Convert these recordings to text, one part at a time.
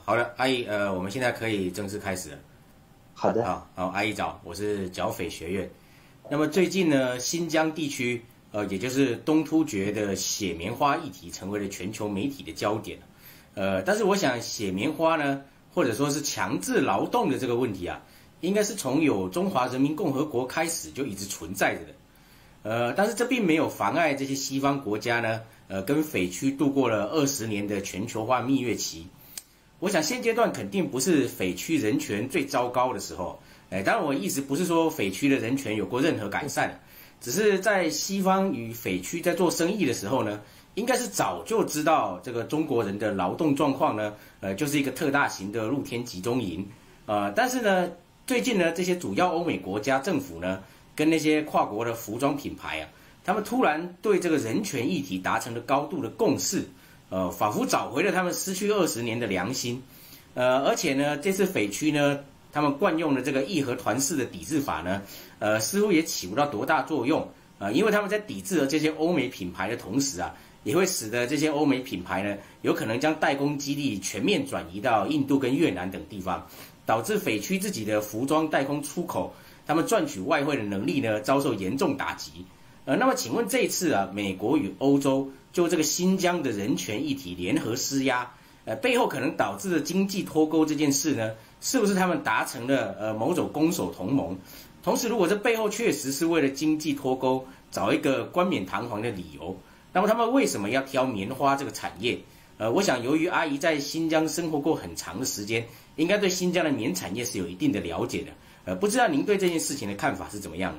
好的，阿姨，我们现在可以正式开始了。 好的。 好，阿姨早，我是剿匪学院。那么最近呢，新疆地区，也就是东突厥的血棉花议题成为了全球媒体的焦点。但是我想血棉花呢，或者说是强制劳动的这个问题啊，应该是从有中华人民共和国开始就一直存在着的。但是这并没有妨碍这些西方国家呢，跟匪区度过了20年的全球化蜜月期。我想现阶段肯定不是匪区人权最糟糕的时候，当然我意思不是说匪区的人权有过任何改善，只是在西方与匪区在做生意的时候呢，应该是早就知道这个中国人的劳动状况呢，就是一个特大型的露天集中营，但是呢，最近呢，这些主要欧美国家政府呢，跟那些跨国的服装品牌啊，他们突然对这个人权议题达成了高度的共识。仿佛找回了他们失去20年的良心，而且呢，这次匪区呢，他们惯用的这个义和团式的抵制法呢，似乎也起不到多大作用，因为他们在抵制了这些欧美品牌的同时啊，也会使得这些欧美品牌呢，有可能将代工基地全面转移到印度跟越南等地方，导致匪区自己的服装代工出口，他们赚取外汇的能力呢，遭受严重打击。那么请问这一次啊，美国与欧洲就这个新疆的人权议题联合施压，背后可能导致的经济脱钩这件事呢，是不是他们达成了某种攻守同盟？同时，如果这背后确实是为了经济脱钩，找一个冠冕堂皇的理由，那么他们为什么要挑棉花这个产业？我想由于阿姨在新疆生活过很长的时间，应该对新疆的棉产业是有一定的了解的。不知道您对这件事情的看法是怎么样的？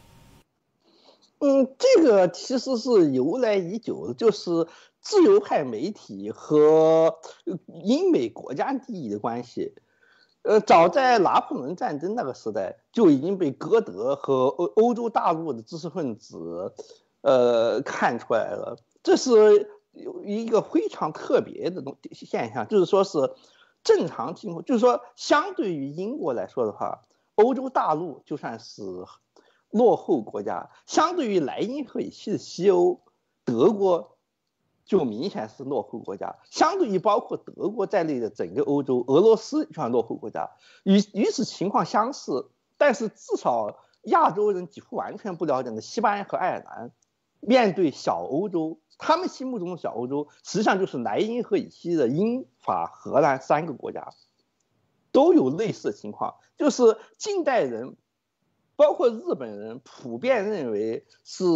这个其实是由来已久的，就是自由派媒体和英美国家利益的关系。早在拿破仑战争那个时代，就已经被歌德和欧洲大陆的知识分子，看出来了。这是有一个非常特别的现象，就是说是正常情况，就是说相对于英国来说的话，欧洲大陆就算是落后国家，相对于莱茵河以西的西欧，德国就明显是落后国家。相对于包括德国在内的整个欧洲，俄罗斯就像落后国家，与此情况相似。但是至少亚洲人几乎完全不了解的西班牙和爱尔兰，面对小欧洲，他们心目中的小欧洲，实际上就是莱茵河以西的英法荷兰3个国家，都有类似的情况，就是近代人。包括日本人普遍认为是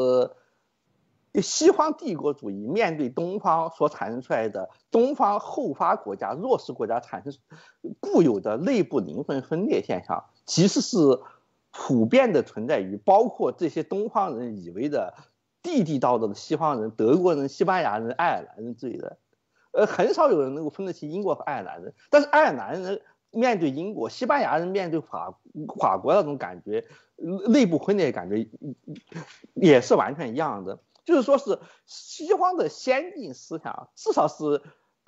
西方帝国主义面对东方所产生出来的东方后发国家、弱势国家产生固有的内部灵魂分裂现象，其实是普遍的存在于包括这些东方人以为的地地道道的西方人、德国人、西班牙人、爱尔兰人之类的。很少有人能够分得清英国和爱尔兰人，但是爱尔兰人面对英国，西班牙人面对法国那种感觉，内部分裂感觉也是完全一样的。就是说是西方的先进思想，至少是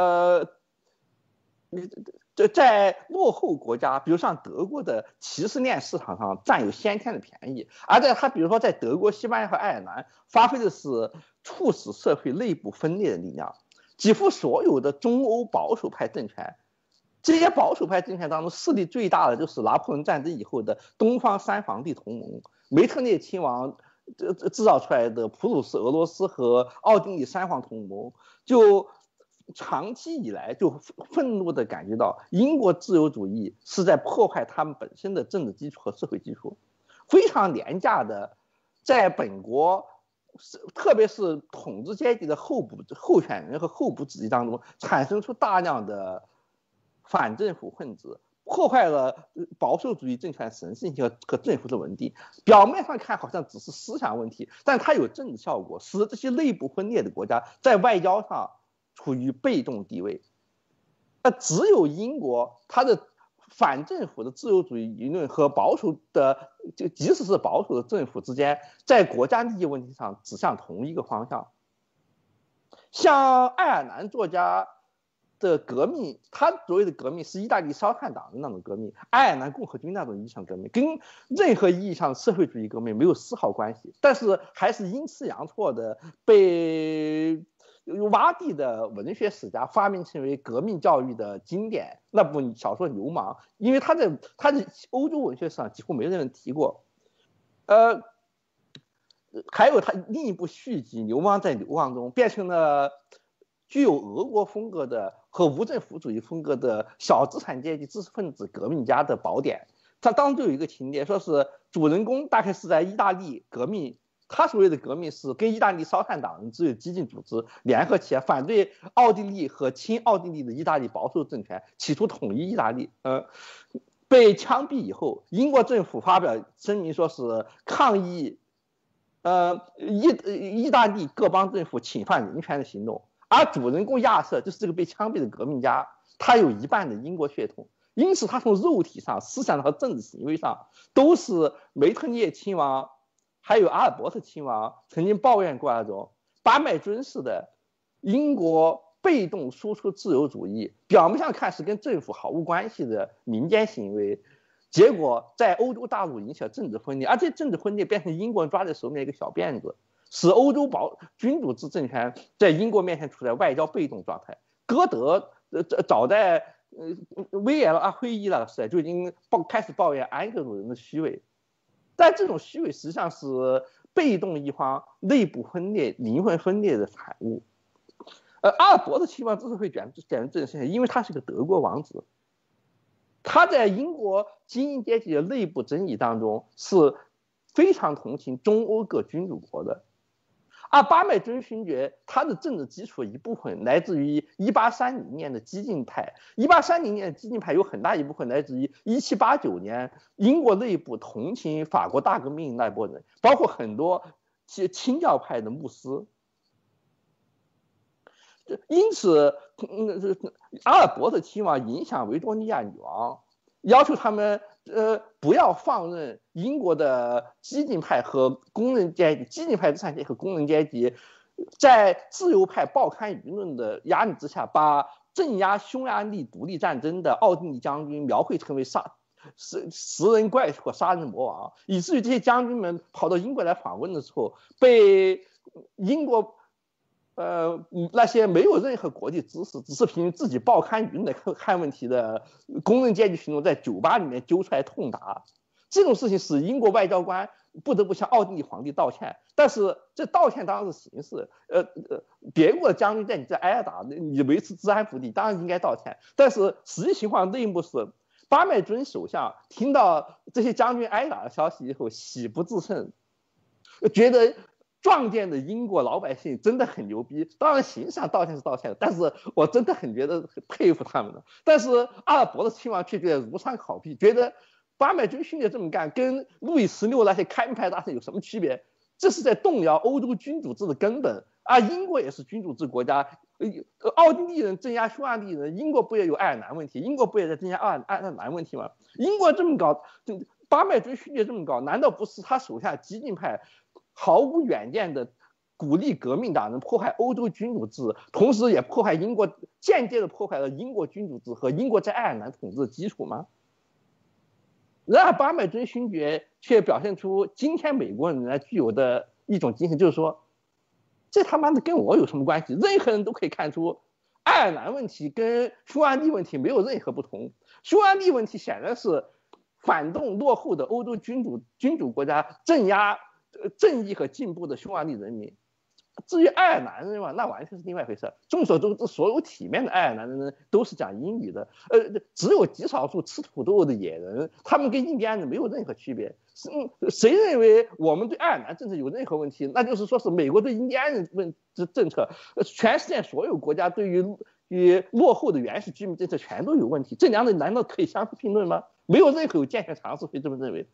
在落后国家，比如像德国的歧视链市场上占有先天的便宜，而在他比如说在德国、西班牙和爱尔兰发挥的是促使社会内部分裂的力量。几乎所有的中欧保守派政权，这些保守派政权当中势力最大的就是拿破仑战争以后的东方3皇帝同盟，梅特涅亲王制造出来的普鲁士、俄罗斯和奥地利3皇同盟，就长期以来就愤怒地感觉到英国自由主义是在破坏他们本身的政治基础和社会基础，非常廉价的在本国。特别是统治阶级的候选人和候补子弟当中，产生出大量的反政府分子，破坏了保守主义政权神圣性和政府的稳定。表面上看好像只是思想问题，但它有政治效果，使这些内部分裂的国家在外交上处于被动地位。只有英国，它的反政府的自由主义理论和保守的，就即使是保守的政府之间，在国家利益问题上指向同一个方向。像爱尔兰作家的革命，他所谓的革命是意大利烧炭党的那种革命，爱尔兰共和军那种意义上革命，跟任何意义上的社会主义革命没有丝毫关系，但是还是阴差阳错的被洼地的文学史家发明成为革命教育的经典那部小说《流氓》，因为他在欧洲文学史上几乎没人提过。还有他另一部续集《流氓在流亡中》变成了具有俄国风格的和无政府主义风格的小资产阶级知识分子革命家的宝典。他当中有一个情节，说是主人公大概是在意大利革命，他所谓的革命是跟意大利烧炭党人只有激进组织联合起来反对奥地利和亲奥地利的意大利保守政权，企图统一意大利。被枪毙以后，英国政府发表声明说是抗议意大利各邦政府侵犯人权的行动。而主人公亚瑟就是这个被枪毙的革命家，他有一半的英国血统，因此他从肉体上、思想上和政治行为上都是梅特涅亲王还有阿尔伯特亲王曾经抱怨过那种巴麦尊式的英国被动输出自由主义，表面上看是跟政府毫无关系的民间行为，结果在欧洲大陆引起了政治分裂，而这政治分裂变成英国人抓在手里面一个小辫子，使欧洲君主制政权在英国面前处在外交被动状态。歌德早在威廉阿辉伊那个时代就已经开始抱怨安格鲁人的虚伪，但这种虚伪实际上是被动一方内部分裂、灵魂分裂的产物。阿尔伯特亲王之所以会卷入这个现象，因为他是个德国王子，他在英国精英阶级的内部争议当中是非常同情中欧各君主国的。而巴麦尊勋爵他的政治基础一部分来自于1830年的激进派，1830年的激进派有很大一部分来自于1789年英国内部同情法国大革命那波人，包括很多清教派的牧师。因此阿尔伯特亲王影响维多利亚女王，要求他们不要放任英国的激进派和工人阶级、激进派资产阶级和工人阶级在自由派报刊舆论的压力之下，把镇压匈牙利独立战争的奥地利将军描绘成为食人怪或杀人魔王，以至于这些将军们跑到英国来访问的时候，被英国那些没有任何国际知识，只是凭自己报刊舆论来看问题的工人阶级群众在酒吧里面揪出来痛打。这种事情使英国外交官不得不向奥地利皇帝道歉，但是这道歉当然是形式。别国的将军在你这挨打，你维持治安不利，当然应该道歉。但是实际情况内幕是，巴麦尊首相听到这些将军挨打的消息以后，喜不自胜，觉得壮健的英国老百姓真的很牛逼。当然形式上道歉是道歉的，但是我真的很觉得很佩服他们的。但是阿尔伯特亲王却觉得如丧考妣，觉得巴麦尊勋爵这么干跟路易16那些开明派大臣有什么区别？这是在动摇欧洲君主制的根本。英国也是君主制国家，奥地利人镇压匈牙利人，英国不也有爱尔兰问题？英国不也在镇压爱尔兰问题吗？英国这么搞，巴麦尊勋爵这么搞，难道不是他手下激进派毫无远见的鼓励革命党人破坏欧洲君主制，同时也破坏英国，间接的破坏了英国君主制和英国在爱尔兰统治的基础吗？然而巴麦尊勋爵却表现出今天美国人具有的一种精神，就是说这他妈的跟我有什么关系？任何人都可以看出爱尔兰问题跟匈牙利问题没有任何不同。匈牙利问题显然是反动落后的欧洲君主国家镇压正义和进步的匈牙利人民。至于爱尔兰人嘛，那完全是另外一回事。众所周知，所有体面的爱尔兰人都是讲英语的，只有极少数吃土豆的野人，他们跟印第安人没有任何区别。谁认为我们对爱尔兰政策有任何问题，那就是说是美国对印第安人政策，全世界所有国家对于落后的原始居民政策全都有问题。这两者难道可以相提并论吗？没有任何有健全常识会这么认为。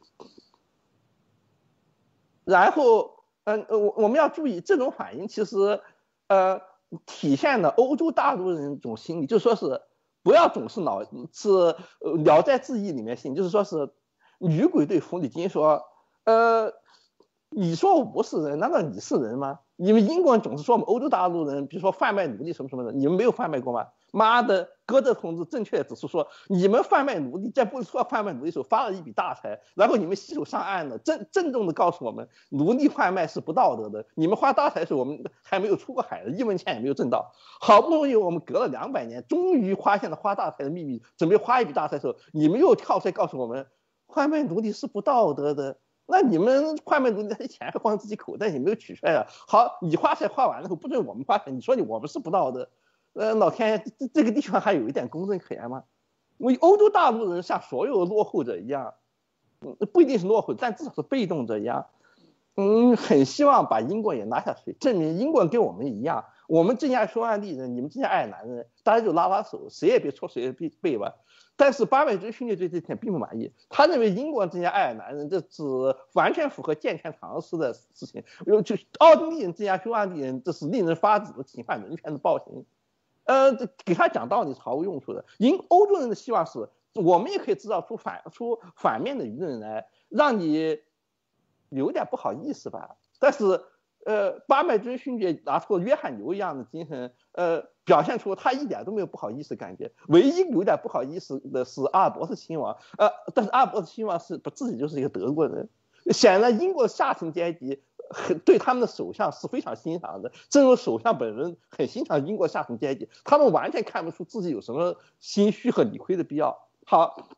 然后我们要注意，这种反应其实体现了欧洲大陆人一种心理，就说是不要总是了在自意里面信，就是说是女鬼对弗里金说，你说我不是人，难道你是人吗？你们英国人总是说我们欧洲大陆人，比如说贩卖奴隶什么什么的，你们没有贩卖过吗？ 妈的，歌德同志正确的指出说，你们贩卖奴隶，在波斯湾贩卖奴隶的时候发了一笔大财，然后你们洗手上岸了，郑重的告诉我们，奴隶贩卖是不道德的。你们花大财的时候，我们还没有出过海的，1文钱也没有挣到。好不容易我们隔了200年，终于发现了花大财的秘密，准备花一笔大财的时候，你们又跳出来告诉我们，贩卖奴隶是不道德的。那你们贩卖奴隶那些钱还放自己口袋，你没有取出来啊？好，你花钱花完了后不准我们花钱，你说我们是不道德？老天爷，这个地方还有一点公正可言吗？因为欧洲大陆人像所有落后者一样，不一定是落后，但至少是被动者一样，很希望把英国也拉下水，证明英国跟我们一样，我们镇压匈牙利人，你们镇压爱尔兰人，大家就拉手，谁也别戳谁的背吧。但是巴麦尊勋爵对这点并不满意，他认为英国镇压爱尔兰人这是完全符合健全常识的事情，就奥地利人镇压匈牙利人，这是令人发指的侵犯人权的暴行。给他讲道理是毫无用处的。欧洲人的希望是，我们也可以制造出反面的舆论来，让你有点不好意思吧。但是，巴麦尊勋爵拿出约翰牛一样的精神，表现出他一点都没有不好意思的感觉。唯一有点不好意思的是阿尔伯特亲王，但是阿尔伯特亲王自己就是一个德国人，显然英国下层阶级对他们的首相是非常欣赏的，正如首相本人很欣赏英国下层阶级，他们完全看不出自己有什么心虚和理亏的必要。好，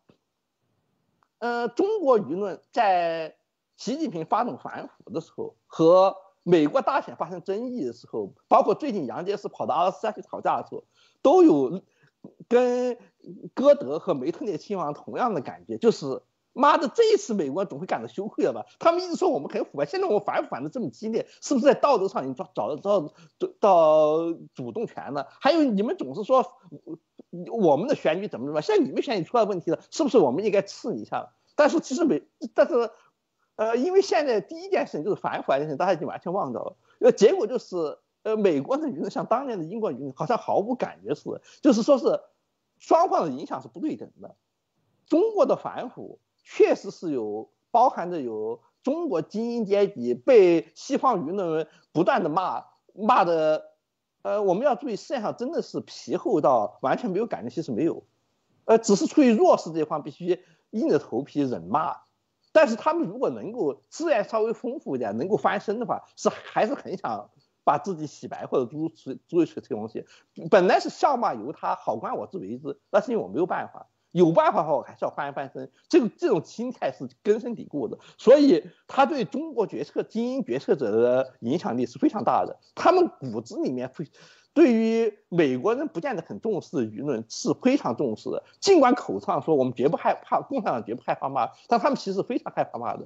中国舆论在习近平发动反腐的时候，和美国大选发生争议的时候，包括最近杨洁篪跑到阿拉斯加去吵架的时候，都有跟歌德和梅特涅亲王同样的感觉，就是妈的，这一次美国总会感到羞愧了吧？他们一直说我们很腐败，现在我们反的这么激烈，是不是在道德上已经找到主动权了？还有你们总是说我们的选举怎么，现在你们选举出了问题了，是不是我们应该刺你一下？但是其实因为现在第一件事就是反腐这件事，大家已经完全忘掉了。结果就是美国的舆论像当年的英国舆论好像毫无感觉似的，就是说是双方的影响是不对等的。中国的反腐确实是包含着有中国精英阶级被西方舆论不断的骂的，我们要注意，世界上真的是皮厚到完全没有感觉，其实没有，只是出于弱势这一方必须硬着头皮忍骂。但是他们如果能够资源稍微丰富一点，能够翻身的话，还是很想把自己洗白或者诸如此这东西。本来是笑骂由他，好官我自为之，那是因为我没有办法。有办法的话，我还是要翻身。这种心态是根深蒂固的，所以他对中国精英决策者的影响力是非常大的。他们骨子里面对于美国人不见得很重视的舆论是非常重视的，尽管口上说我们绝不害怕，共产党绝不害怕骂，但他们其实非常害怕骂的。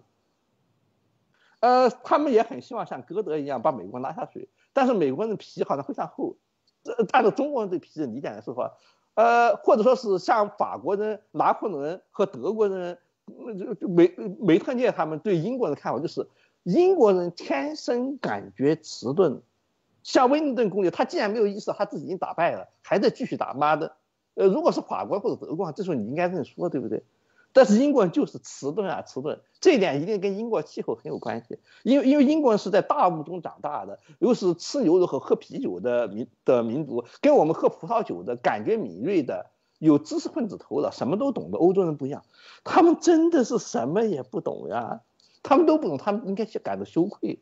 他们也很希望像歌德一样把美国拉下水，但是美国人的皮好像非常厚。按照中国人对皮的理解来说的话，或者说是像法国人、拿破仑和德国人、梅特涅他们对英国人的看法就是，英国人天生感觉迟钝。像威灵顿公爵，他既然没有意识到他自己已经打败了，还在继续打，妈的，如果是法国或者德国，这时候你应该认输，对不对？但是英国人就是迟钝，这一点一定跟英国气候很有关系。因为英国人是在大雾中长大的，又是吃牛肉和喝啤酒的民族，跟我们喝葡萄酒的感觉敏锐的、有知识分子头脑、什么都懂的欧洲人不一样，他们真的是什么也不懂呀，他们都不懂，他们应该感到羞愧。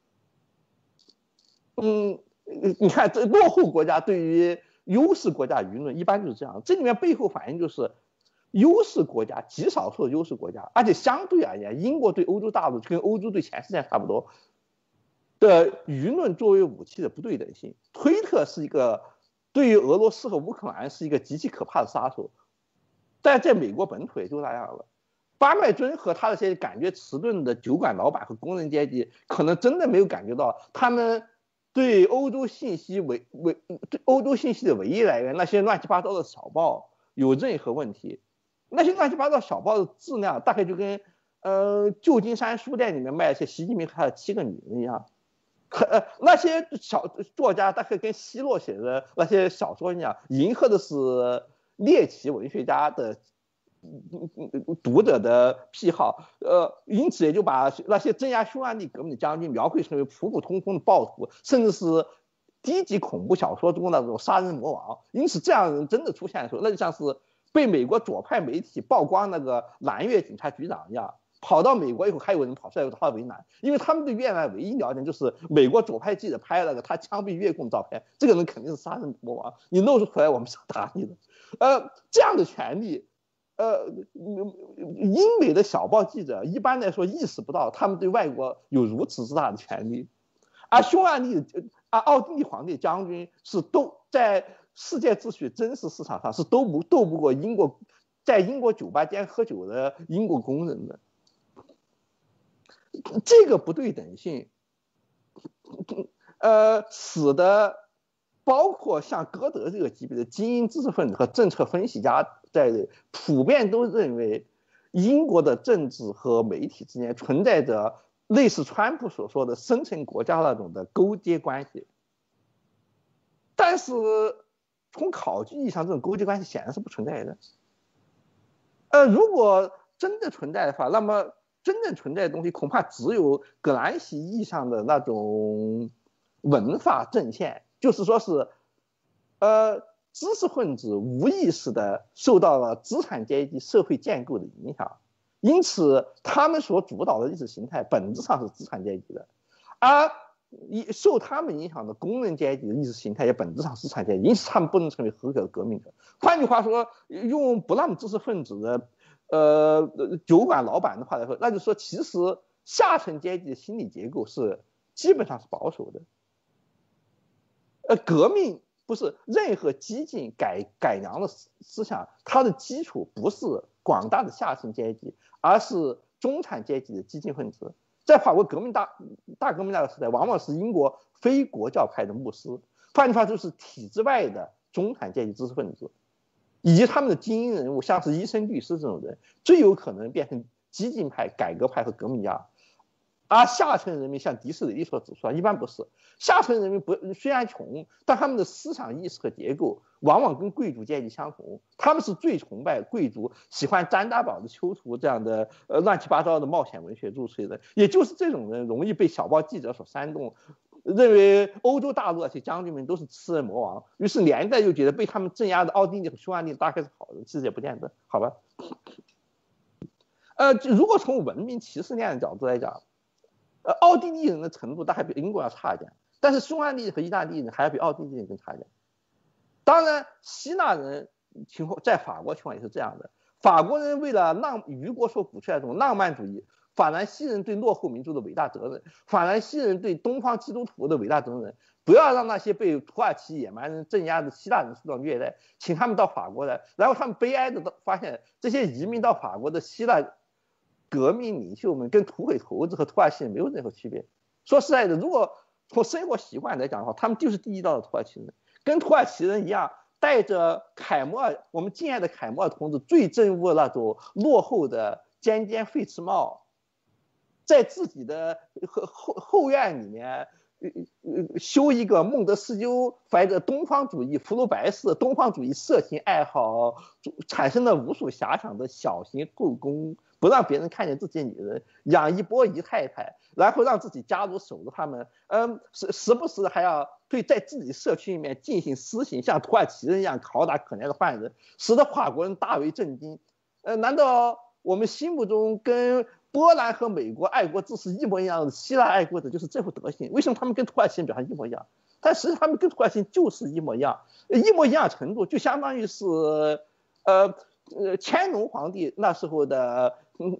你看，这落后国家对于优势国家舆论一般就是这样，这里面背后反映就是优势国家，极少数的优势国家，而且相对而言，英国对欧洲大陆跟欧洲对全世界差不多的舆论作为武器的不对等性。推特是一个对于俄罗斯和乌克兰是一个极其可怕的杀手，但在美国本土也就那样了。巴麦尊和他那些感觉迟钝的酒馆老板和工人阶级，可能真的没有感觉到他们对欧洲信息的唯一来源，那些乱七八糟的小报有任何问题。那些乱七八糟小报的质量大概就跟旧金山书店里面卖一些习近平和他的7个女人一样，那些小作家大概跟希洛写的那些小说一样，迎合的是猎奇文学家的读者的癖好，因此也就把那些镇压匈牙利革命的将军描绘成为普普通通的暴徒，甚至是低级恐怖小说中的那种杀人魔王。因此，这样的人真的出现的时候，那就像是被美国左派媒体曝光那个蓝月警察局长一样。跑到美国以后，还有人跑出来他为难，因为他们对越南唯一了解就是美国左派记者拍了个他枪毙越共照片，这个人肯定是杀人魔王，你露出来我们是打你的。这样的权利，英美的小报记者一般来说意识不到他们对外国有如此之大的权利，而奥地利皇帝将军是都在世界秩序真实市场上是斗不过在英国酒吧间喝酒的英国工人的。这个不对等性，使得包括像歌德这个级别的精英知识分子和政策分析家在内，普遍都认为英国的政治和媒体之间存在着类似川普所说的深层国家那种的勾结关系。但是从考据意义上，这种勾结关系显然是不存在的。如果真的存在的话，那么真正存在的东西恐怕只有葛兰西意义上的那种文化阵线，就是说是，知识分子无意识的受到了资产阶级社会建构的影响，因此他们所主导的意识形态本质上是资产阶级的，而受他们影响的工人阶级的意识形态也本质上是资产阶级，因此他们不能成为合格的革命者。换句话说，用不那么知识分子的酒馆老板的话来说，那就是说，其实下层阶级的心理结构是基本上是保守的。革命不是任何激进改良的思想，它的基础不是广大的下层阶级，而是中产阶级的激进分子。在法国革命大革命那个时代，往往是英国非国教派的牧师，换句话就是体制外的中产阶级知识分子。以及他们的精英人物，像是医生、律师这种人，最有可能变成激进派、改革派和革命家。而下层人民，像迪士雷所指出，一般不是。下层人民虽然穷，但他们的思想意识和结构往往跟贵族阶级相同。他们是最崇拜贵族，喜欢詹达堡的囚徒这样的乱七八糟的冒险文学入睡的。也就是这种人容易被小报记者所煽动，认为欧洲大陆那些将军们都是吃人魔王，于是连带就觉得被他们镇压的奥地利和匈牙利大概是好人，其实也不见得，好吧？如果从文明歧视链的角度来讲，奥地利人的程度大概比英国要差一点，但是匈牙利和意大利人还要比奥地利人更差一点。当然，希腊人情况在法国情况也是这样的。法国人为了雨果所鼓吹的这种浪漫主义，法兰西人对落后民族的伟大责任，法兰西人对东方基督徒的伟大责任，不要让那些被土耳其野蛮人镇压的希腊人受到虐待，请他们到法国来。然后他们悲哀的发现，这些移民到法国的希腊革命领袖们跟土匪头子和土耳其人没有任何区别。说实在的，如果从生活习惯来讲的话，他们就是地道的土耳其人，跟土耳其人一样，戴着我们敬爱的凯末尔同志最憎恶那种落后的尖废齿帽，在自己的后院里面修一个孟德斯鸠怀着东方主义福禄白式东方主义色情爱好产生了无数遐想的小型后宫，不让别人看见这些女人，养一波姨太太，然后让自己家族守着他们，时不时还要对在自己社区里面进行私刑，像土耳其人一样拷打可怜的犯人，使得法国人大为震惊。难道我们心目中跟波兰和美国爱国志士一模一样的希腊爱国者就是这副德行？为什么他们跟土耳其人表现一模一样？但实际上他们跟土耳其人就是一模一样，一模一样程度就相当于是乾隆皇帝那时候的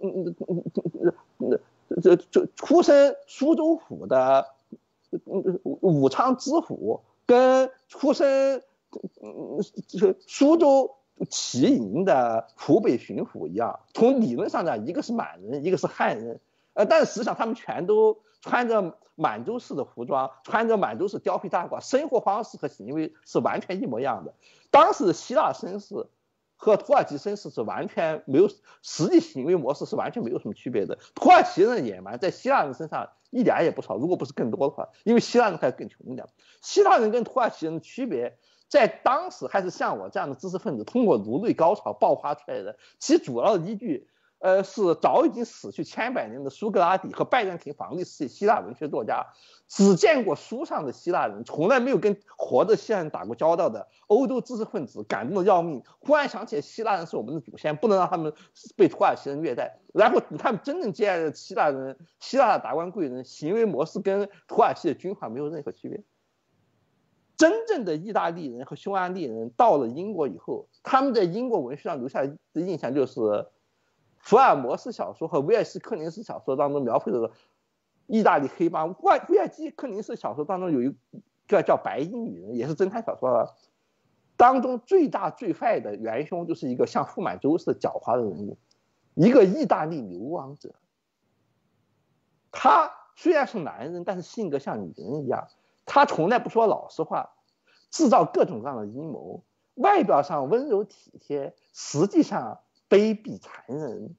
出身苏州府的武昌知府，跟出身苏州齐营的湖北巡抚一样。从理论上讲，一个是满人，一个是汉人，但是实际上他们全都穿着满洲式的服装，穿着满洲式貂皮大褂，生活方式和行为是完全一模一样的。当时的希腊绅士和土耳其绅士是完全没有，实际行为模式是完全没有什么区别的。土耳其人的野蛮在希腊人身上一点也不少，如果不是更多的话，因为希腊人还更穷一点。希腊人跟土耳其人的区别，在当时还是像我这样的知识分子通过颅内高潮爆发出来的。其主要的依据， 是早已经死去千百年的苏格拉底和拜占庭皇帝是希腊文学作家，只见过书上的希腊人，从来没有跟活的希腊人打过交道的欧洲知识分子感动的要命，忽然想起来希腊人是我们的祖先，不能让他们被土耳其人虐待。然后他们真正接下来的希腊人，希腊的达官贵人行为模式跟土耳其的君皇没有任何区别。真正的意大利人和匈牙利人到了英国以后，他们在英国文学上留下的印象就是福尔摩斯小说和威尔西柯林斯小说当中描绘的意大利黑帮。威尔西柯林斯小说当中有一个叫白衣女人，也是侦探小说当中最大最坏的元凶，就是一个像傅满洲似的狡猾的人物，一个意大利流亡者。他虽然是男人，但是性格像女人一样，他从来不说老实话，制造各种各样的阴谋，外表上温柔体贴，实际上卑鄙残忍。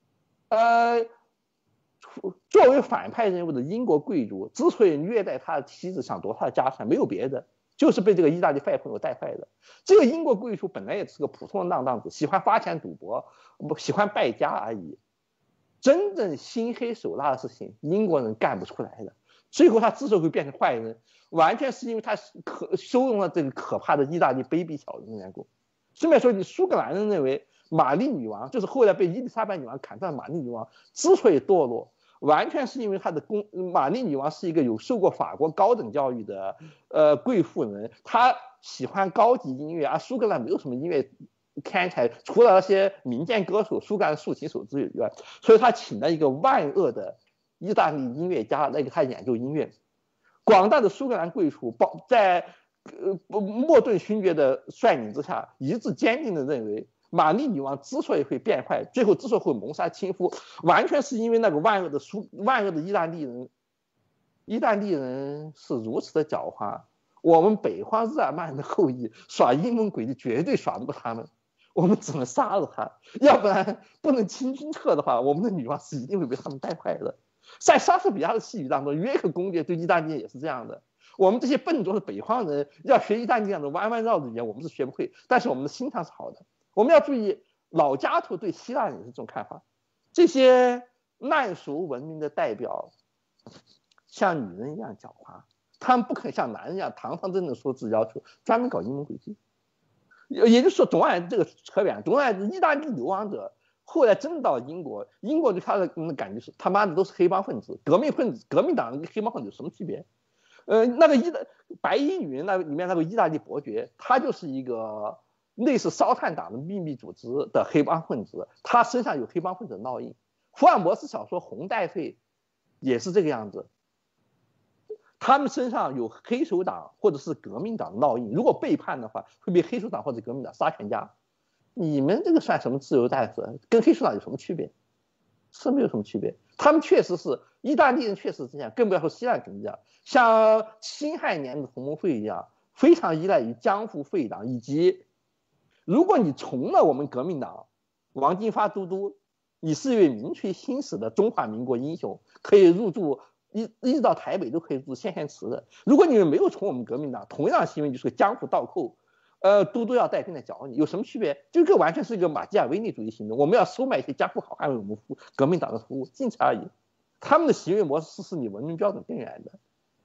作为反派人物的英国贵族之所以虐待他的妻子，想夺他的家产，没有别的，就是被这个意大利坏朋友带坏的。这个英国贵族本来也是个普通的浪荡子，喜欢花钱赌博，喜欢败家而已。真正心黑手辣的事情，英国人干不出来的。最后他之所以会变成坏人，完全是因为他收容了这个可怕的意大利卑鄙小人的缘故。顺便说，你苏格兰人认为玛丽女王，就是后来被伊丽莎白女王砍断的玛丽女王，之所以堕落，完全是因为玛丽女王是一个有受过法国高等教育的贵妇人，她喜欢高级音乐，而苏格兰没有什么音乐天才，除了那些民间歌手、苏格兰竖琴手之外，所以他请了一个万恶的意大利音乐家来给他演奏音乐。广大的苏格兰贵族在莫顿勋爵的率领之下，一致坚定地认为，玛丽女王之所以会变坏，最后之所以会谋杀亲夫，完全是因为那个万恶的意大利人。意大利人是如此的狡猾，我们北方日耳曼人的后裔耍阴谋诡计绝对耍不过他们，我们只能杀了他，要不然不能清君侧的话，我们的女王是一定会被他们带坏的。在莎士比亚的戏语当中，约克公爵对意大利人也是这样的。我们这些笨拙的北方人要学意大利这样的弯弯绕的语言，我们是学不会，但是我们的心肠是好的。我们要注意，老加图对希腊人是这种看法。这些烂熟文明的代表像女人一样狡猾，他们不肯像男人一样堂堂正正说自己要求，专门搞阴谋诡计。也就是说，总而言之，这个扯远。总而言之，意大利流亡者后来真到英国，英国对他的感觉是他妈的都是黑帮分子、革命分子，革命党跟黑帮分子有什么区别？那个白衣女人里面那个意大利伯爵，他就是一个类似烧炭党的秘密组织的黑帮分子，他身上有黑帮分子的烙印。福尔摩斯小说《红带费》也是这个样子，他们身上有黑手党或者是革命党的烙印，如果背叛的话，会被黑手党或者革命党杀全家。你们这个算什么自由战士？跟黑手党有什么区别？是没有什么区别。他们确实是意大利人，确实是这样，更不要说希腊人这样，像辛亥年的同盟会一样，非常依赖于江湖废党，以及如果你从了我们革命党，王金发都督，你是一位名垂青史的中华民国英雄，可以入驻一直到台北都可以入驻先贤祠的。如果你们没有从我们革命党，同样的行为就是个江湖倒扣。都督要带兵来剿你，有什么区别？这个完全是一个马基雅维利主义行动。我们要收买一些江湖好汉为我们服务，革命党的服务，仅此而已。他们的行为模式是你文明标准根源的。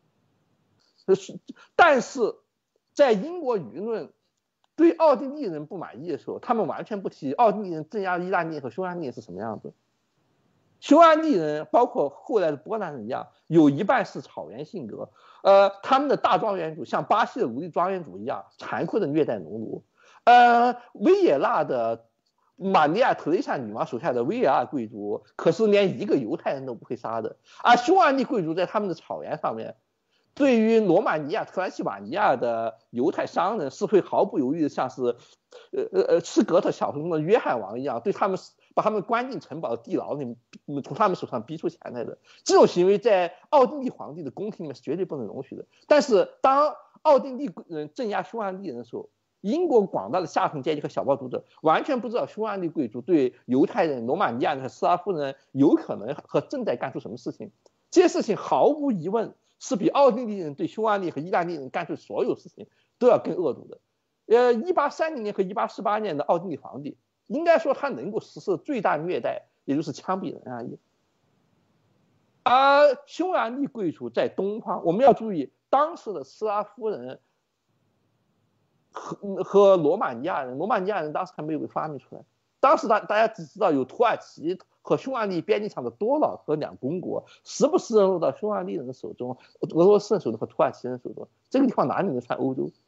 但是，在英国舆论对奥地利人不满意的时候，他们完全不提奥地利人镇压意大利人和匈牙利人是什么样子。匈牙利人包括后来的波兰人一样，有一半是草原性格，他们的大庄园主像巴西的奴隶庄园主一样残酷的虐待农奴，维也纳的玛利亚·特蕾莎女王手下的维也纳贵族可是连一个犹太人都不会杀的，而匈牙利贵族在他们的草原上面，对于罗马尼亚、特兰西瓦尼亚的犹太商人是会毫不犹豫的，像是斯格特小说中的约翰王一样，对他们把他们关进城堡的地牢里，从他们手上逼出钱来的。这种行为在奥地利皇帝的宫廷里面是绝对不能容许的。但是当奥地利人镇压匈牙利人的时候，英国广大的下层阶级和小报读者完全不知道匈牙利贵族对犹太人、罗马尼亚人和斯拉夫人有可能和正在干出什么事情。这些事情毫无疑问是比奥地利人对匈牙利和意大利人干出所有事情都要更恶毒的。1830年和1848年的奥地利皇帝，应该说他能够实施最大虐待， 也就是枪毙人而已。而匈牙利贵族在东方，我们要注意，当时的斯拉夫人和罗马尼亚人，罗马尼亚人当时还没有被发明出来。当时大家只知道有土耳其和匈牙利边境上的多瑙河两公国，时不时落到匈牙利人的手中，俄罗斯人手中和土耳其人手中。这个地方哪里能算欧洲？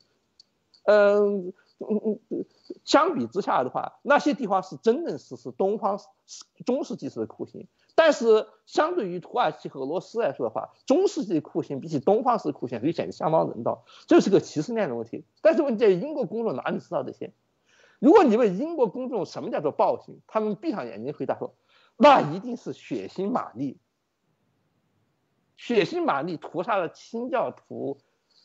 相比之下的话，那些地方是真正是东方中世纪式的酷刑。但是相对于土耳其和俄罗斯来说的话，中世纪酷刑比起东方式酷刑会显得相当人道，这是个歧视链的问题。但是问题在英国公众哪里知道这些？如果你问英国公众什么叫做暴行，他们闭上眼睛回答说，那一定是血腥玛丽。血腥玛丽屠杀了清教徒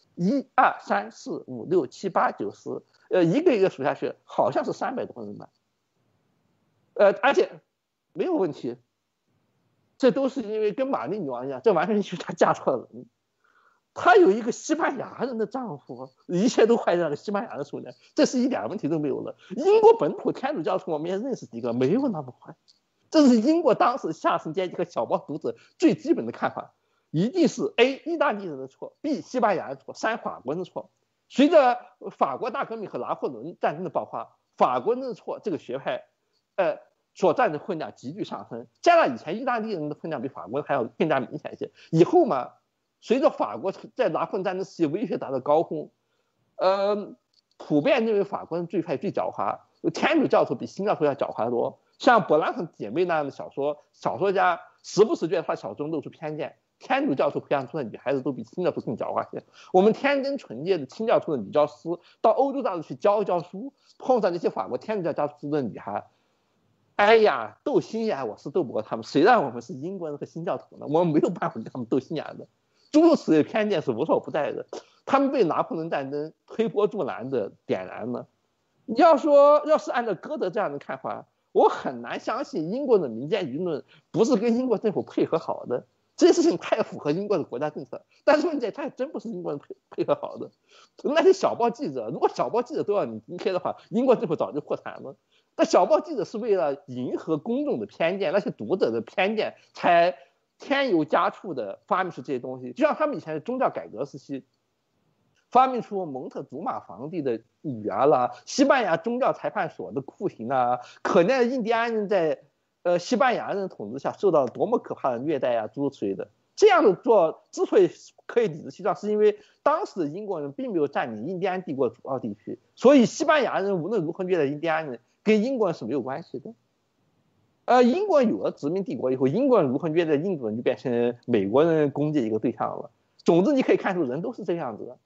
1、2、3、4、5、6、7、8、9、10，一个一个数下去，好像是300多人吧。而且没有问题，这都是因为跟玛丽女王一样，这完全是她嫁错了人。她有一个西班牙人的丈夫，一切都坏在了西班牙人手里，这是一点问题都没有了。英国本土天主教徒我们也认识几个，没有那么坏。这是英国当时下层阶级和小报读者最基本的看法。一定是 A 意大利人的错， B 西班牙人的错，3法国人的错。随着法国大革命和拿破仑战争的爆发，法国人的错这个学派所占的分量急剧上升。加上以前意大利人的分量比法国人还要更加明显一些。以后嘛，随着法国在拿破仑战争时期威胁达到高峰，普遍认为法国人最坏最狡猾，天主教徒比新教徒要狡猾得多。像勃兰登姐妹那样的小说家，时不时觉得他小说中露出偏见。天主教徒培养出的女孩子都比清教徒更狡猾些。我们天真纯洁的清教徒的女教师到欧洲大陆去教书，碰上这些法国天主教教徒的女孩，哎呀，斗心眼我是斗不过他们。谁让我们是英国人和新教徒呢？我们没有办法跟他们斗心眼的。诸如此类偏见是无所不在的，他们被拿破仑战争推波助澜的点燃了。你要是按照歌德这样的看法，我很难相信英国的民间舆论不是跟英国政府配合好的。这些事情太符合英国的国家政策，但是问题他还真不是英国人配合好的。那些小报记者，如果小报记者都要你津贴的话，英国政府早就破产了。那小报记者是为了迎合公众的偏见，那些读者的偏见，才添油加醋的发明出这些东西。就像他们以前的宗教改革时期，发明出蒙特祖玛皇帝的女儿啦，西班牙宗教裁判所的酷刑啊，可怜的印第安人在西班牙人统治下受到了多么可怕的虐待啊，诸如此类的。这样的做之所以可以理直气壮，是因为当时的英国人并没有占领印第安帝国主要地区，所以西班牙人无论如何虐待印第安人，跟英国人是没有关系的。英国有了殖民帝国以后，英国人如何虐待印度人，就变成美国人攻击一个对象了。总之，你可以看出人都是这样子的。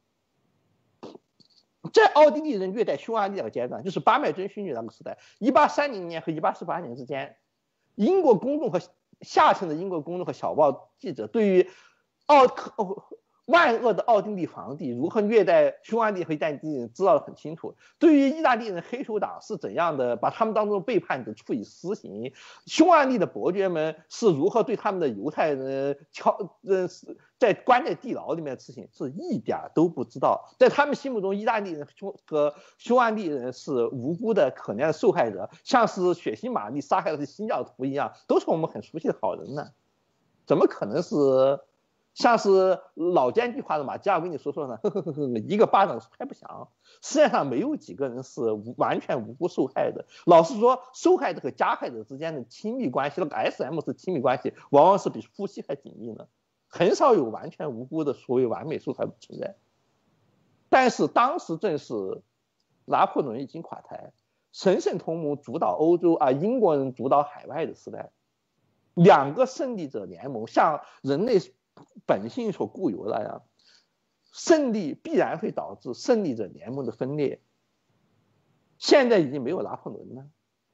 在奥地利人虐待匈牙利那个阶段，就是巴麦真勋女那个时代，1830年和1848年之间。英国公众和下层的英国公众和小报记者对于万恶的奥地利皇帝如何虐待匈牙利和意大利人知道得很清楚。对于意大利人黑手党是怎样的把他们当作背叛者处以私刑，匈牙利的伯爵们是如何对他们的犹太人在关在地牢里面的事情，是一点都不知道。在他们心目中，意大利人和匈牙利人是无辜的可怜的受害者，像是血腥玛丽杀害的新教徒一样，都是我们很熟悉的好人呢。怎么可能是像是老奸巨猾的马基雅维尼所说呢？一个巴掌拍不响。世界上没有几个人是完全无辜受害的。老实说，受害者和加害者之间的亲密关系，那个 SM 是亲密关系，往往是比夫妻还紧密呢。很少有完全无辜的所谓完美受害者存在。但是当时正是拿破仑已经垮台，神圣同盟主导欧洲，而英国人主导海外的时代。两个胜利者联盟，像人类本性所固有的那样，胜利必然会导致胜利者联盟的分裂。现在已经没有拿破仑了。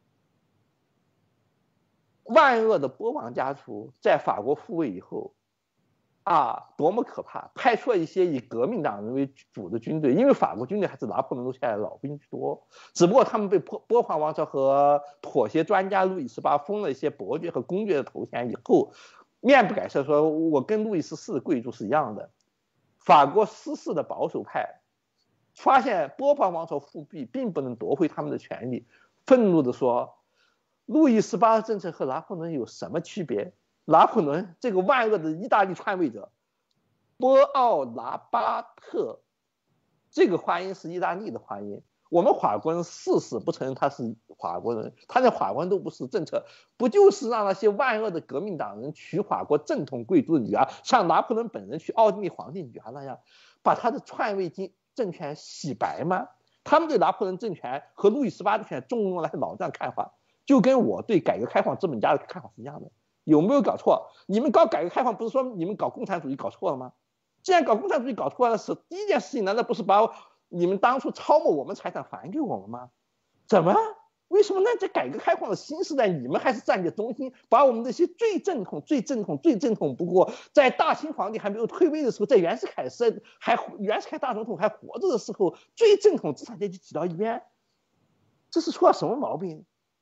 万恶的波旁家族在法国复位以后，多么可怕！派出了一些以革命党人为主的军队，因为法国军队还是拿破仑留下来的老兵居多，只不过他们被波旁王朝和妥协专家路易18封了一些伯爵和公爵的头衔以后，面不改色说我跟路易14的贵族是一样的。法国失势的保守派发现波旁王朝复辟并不能夺回他们的权利，愤怒地说路易十八的政策和拿破仑有什么区别？拿破仑这个万恶的意大利篡位者波奥拿巴特，这个发音是意大利的发音。我们法国人誓死不承认他是法国人，他连法国人都不是。政策不就是让那些万恶的革命党人娶法国正统贵族的女儿，像拿破仑本人娶奥地利皇帝女儿那样，把他的篡位政权洗白吗？他们对拿破仑政权和路易十八政权重用来老这样看法，就跟我对改革开放资本家的看法是一样的。有没有搞错？你们搞改革开放不是说你们搞共产主义搞错了吗？既然搞共产主义搞错了，是第一件事情，难道不是把你们当初抄没我们财产还给我们吗？怎么？为什么呢？在改革开放的新时代，你们还是站在中心，把我们这些最正统不过，在大清皇帝还没有退位的时候，在袁世凯大总统还活着的时候，最正统资产阶级挤到一边，这是出了什么毛病？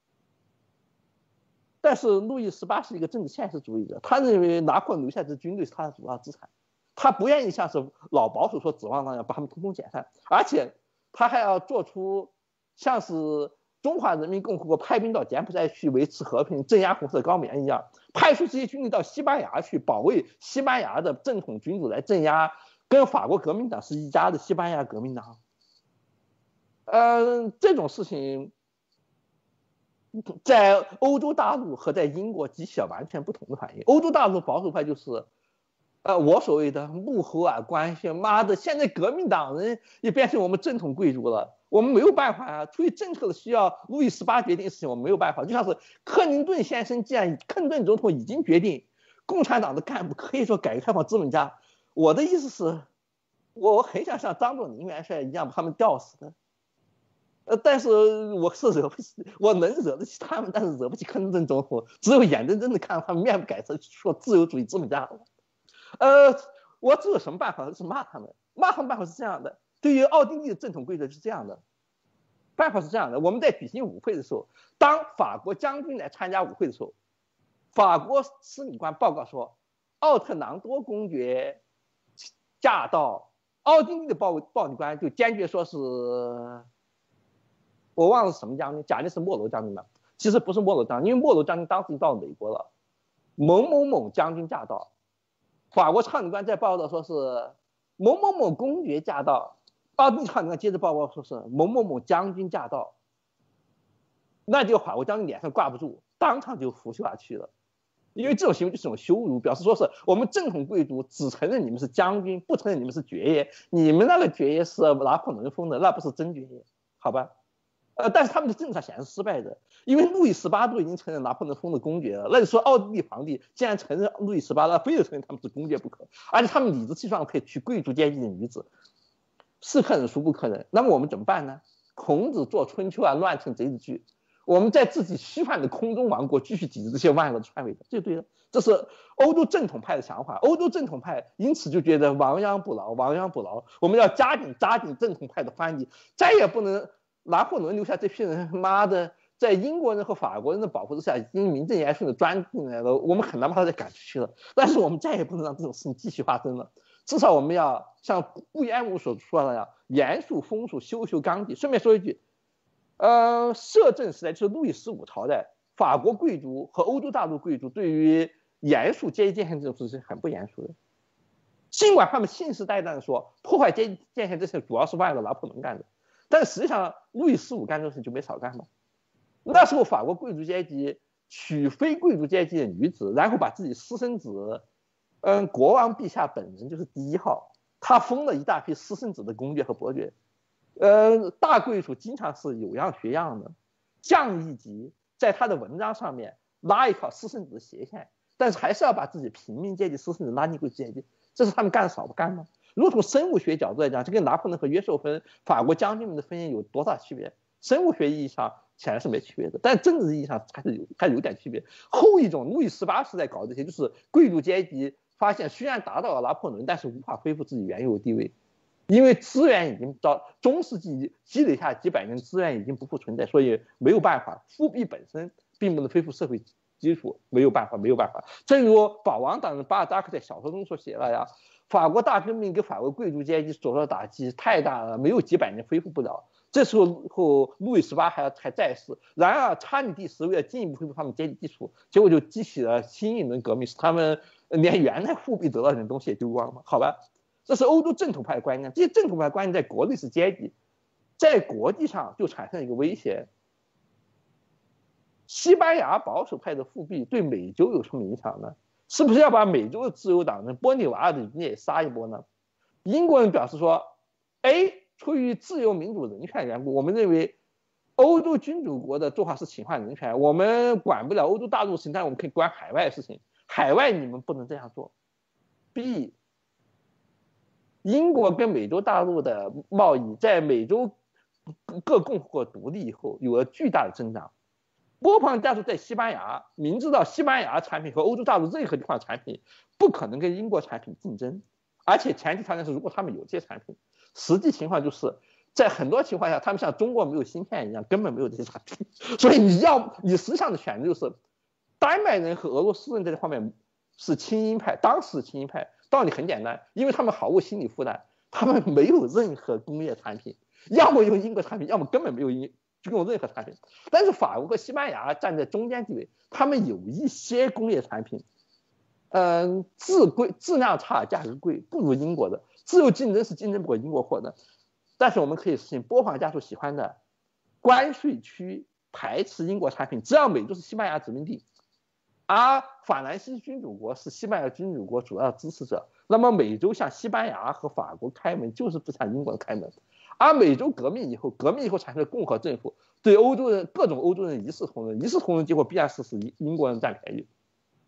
但是路易十八是一个政治现实主义者，他认为拿破仑留下的军队是他的主要资产，他不愿意像是老保守所指望那样把他们统统解散，而且他还要做出像是中华人民共和国派兵到柬埔寨去维持和平、镇压红色高棉一样，派出这些军队到西班牙去保卫西班牙的正统君主来镇压跟法国革命党是一家的西班牙革命党。这种事情在欧洲大陆和在英国激起了完全不同的反应。欧洲大陆保守派就是我所谓的穆侯尔关系，妈的，现在革命党人也变成我们正统贵族了，我们没有办法啊，出于政策的需要，路易十八决定的事情我们没有办法。就像是克林顿先生，既然克林顿总统已经决定共产党的干部可以说改革开放资本家，我的意思是，我很想像张作霖元帅一样把他们吊死的。但是我能惹得起他们，但是惹不起克林顿总统，只有眼睁睁的看他们面不改色说自由主义资本家了。我只有什么办法？是骂他们。骂他们办法是这样的：对于奥地利的正统规则是这样的，办法是这样的。我们在举行舞会的时候，当法国将军来参加舞会的时候，法国司礼官报告说，奥特朗多公爵驾到。奥地利的报礼官就坚决说是，我忘了是什么将军，假定是莫罗将军吧。其实不是莫罗将军，因为莫罗将军当时已经到美国了。某某某将军驾到。法国唱礼官在报道说是某某某公爵驾到，奥地利唱礼官接着报告说是某某某将军驾到，那就法国将军脸上挂不住，当场就拂袖而去了。因为这种行为就是一种羞辱，表示说是我们正统贵族只承认你们是将军，不承认你们是爵爷，你们那个爵爷是拿破仑封的，那不是真爵爷，好吧？但是他们的政策显然是失败的，因为路易十八都已经承认拿破仑封的公爵了，那就说奥地利皇帝既然承认路易十八，那非得承认他们是公爵不可，而且他们理直气壮可以娶贵族阶级的女子，是可忍孰不可忍。那么我们怎么办呢？孔子做春秋啊，乱臣贼子惧。我们在自己虚幻的空中王国继续抵制这些万恶的篡位者，这对了。这是欧洲正统派的想法，欧洲正统派因此就觉得亡羊补牢，亡羊补牢。我们要扎紧正统派的翻译，再也不能拿破仑留下这批人，妈的，在英国人和法国人的保护之下，已经名正言顺的钻进来了，我们很难把他再赶出去了。但是我们再也不能让这种事情继续发生了，至少我们要像顾炎武所说的那样，严肃风俗，修修纲纪。顺便说一句。摄政时代就是路易15朝代，法国贵族和欧洲大陆贵族对于严肃阶级界限这种事是很不严肃的。尽管他们信誓旦旦的说破坏阶级界限这些主要是为了拿破仑干的，但实际上路易15干这种事就没少干嘛。那时候法国贵族阶级娶非贵族阶级的女子，然后把自己私生子，国王陛下本人就是第一号，他封了一大批私生子的公爵和伯爵。大贵族经常是有样学样的，降一级，在他的文章上面拉一条私生子的斜线，但是还是要把自己平民阶级私生子拉进贵族阶级，这是他们干的少不干吗？如果从生物学角度来讲，这跟拿破仑和约瑟芬法国将军们的婚姻有多大区别？生物学意义上显然是没区别的，但政治意义上还有点区别。后一种路易18时代搞这些，就是贵族阶级发现虽然达到了拿破仑，但是无法恢复自己原有的地位。因为资源已经到中世纪积累下几百年，资源已经不复存在，所以没有办法，复辟本身并不能恢复社会基础，没有办法。正如保王党人巴尔扎克在小说中所写了呀，法国大革命给法国贵族阶级所受的打击太大了，没有几百年恢复不了。 这时候路易十八还在世。然而查理第10为了进一步恢复他们阶级基础，结果就激起了新一轮革命，使他们连原来货币得到的东西也丢光了。好吧，这是欧洲正统派观念。这些正统派观念在国内是阶级，在国际上就产生了一个威胁。西班牙保守派的复辟对美洲有什么影响呢？是不是要把美洲的自由党人波利瓦尔的余孽杀一波呢？英国人表示说，出于自由民主人权缘故，我们认为欧洲君主国的做法是侵犯人权，我们管不了欧洲大陆的事情，但我们可以管海外的事情，海外你们不能这样做。B， 英国跟美洲大陆的贸易在美洲各共和国独立以后有了巨大的增长。波旁家族在西班牙明知道西班牙产品和欧洲大陆任何地方的产品不可能跟英国产品竞争，而且前提条件是如果他们有这些产品，实际情况就是在很多情况下他们像中国没有芯片一样根本没有这些产品，所以你实际上的选择就是丹麦人和俄罗斯人在这方面是亲英派，当时亲英派，道理很简单，因为他们毫无心理负担，他们没有任何工业产品，要么用英国产品，要么根本没有用任何产品。但是法国和西班牙站在中间地位，他们有一些工业产品，质量差，价格贵，不如英国的。自由竞争是竞争不过英国货的。但是我们可以实行波旁家族喜欢的关税区排斥英国产品，只要美洲是西班牙殖民地，而法兰西君主国是西班牙君主国主要支持者，那么美洲向西班牙和法国开门就是不向英国开门。而美洲革命以后产生了共和政府，对欧洲人各种欧洲人一视同仁，结果必然是使英国人占便宜。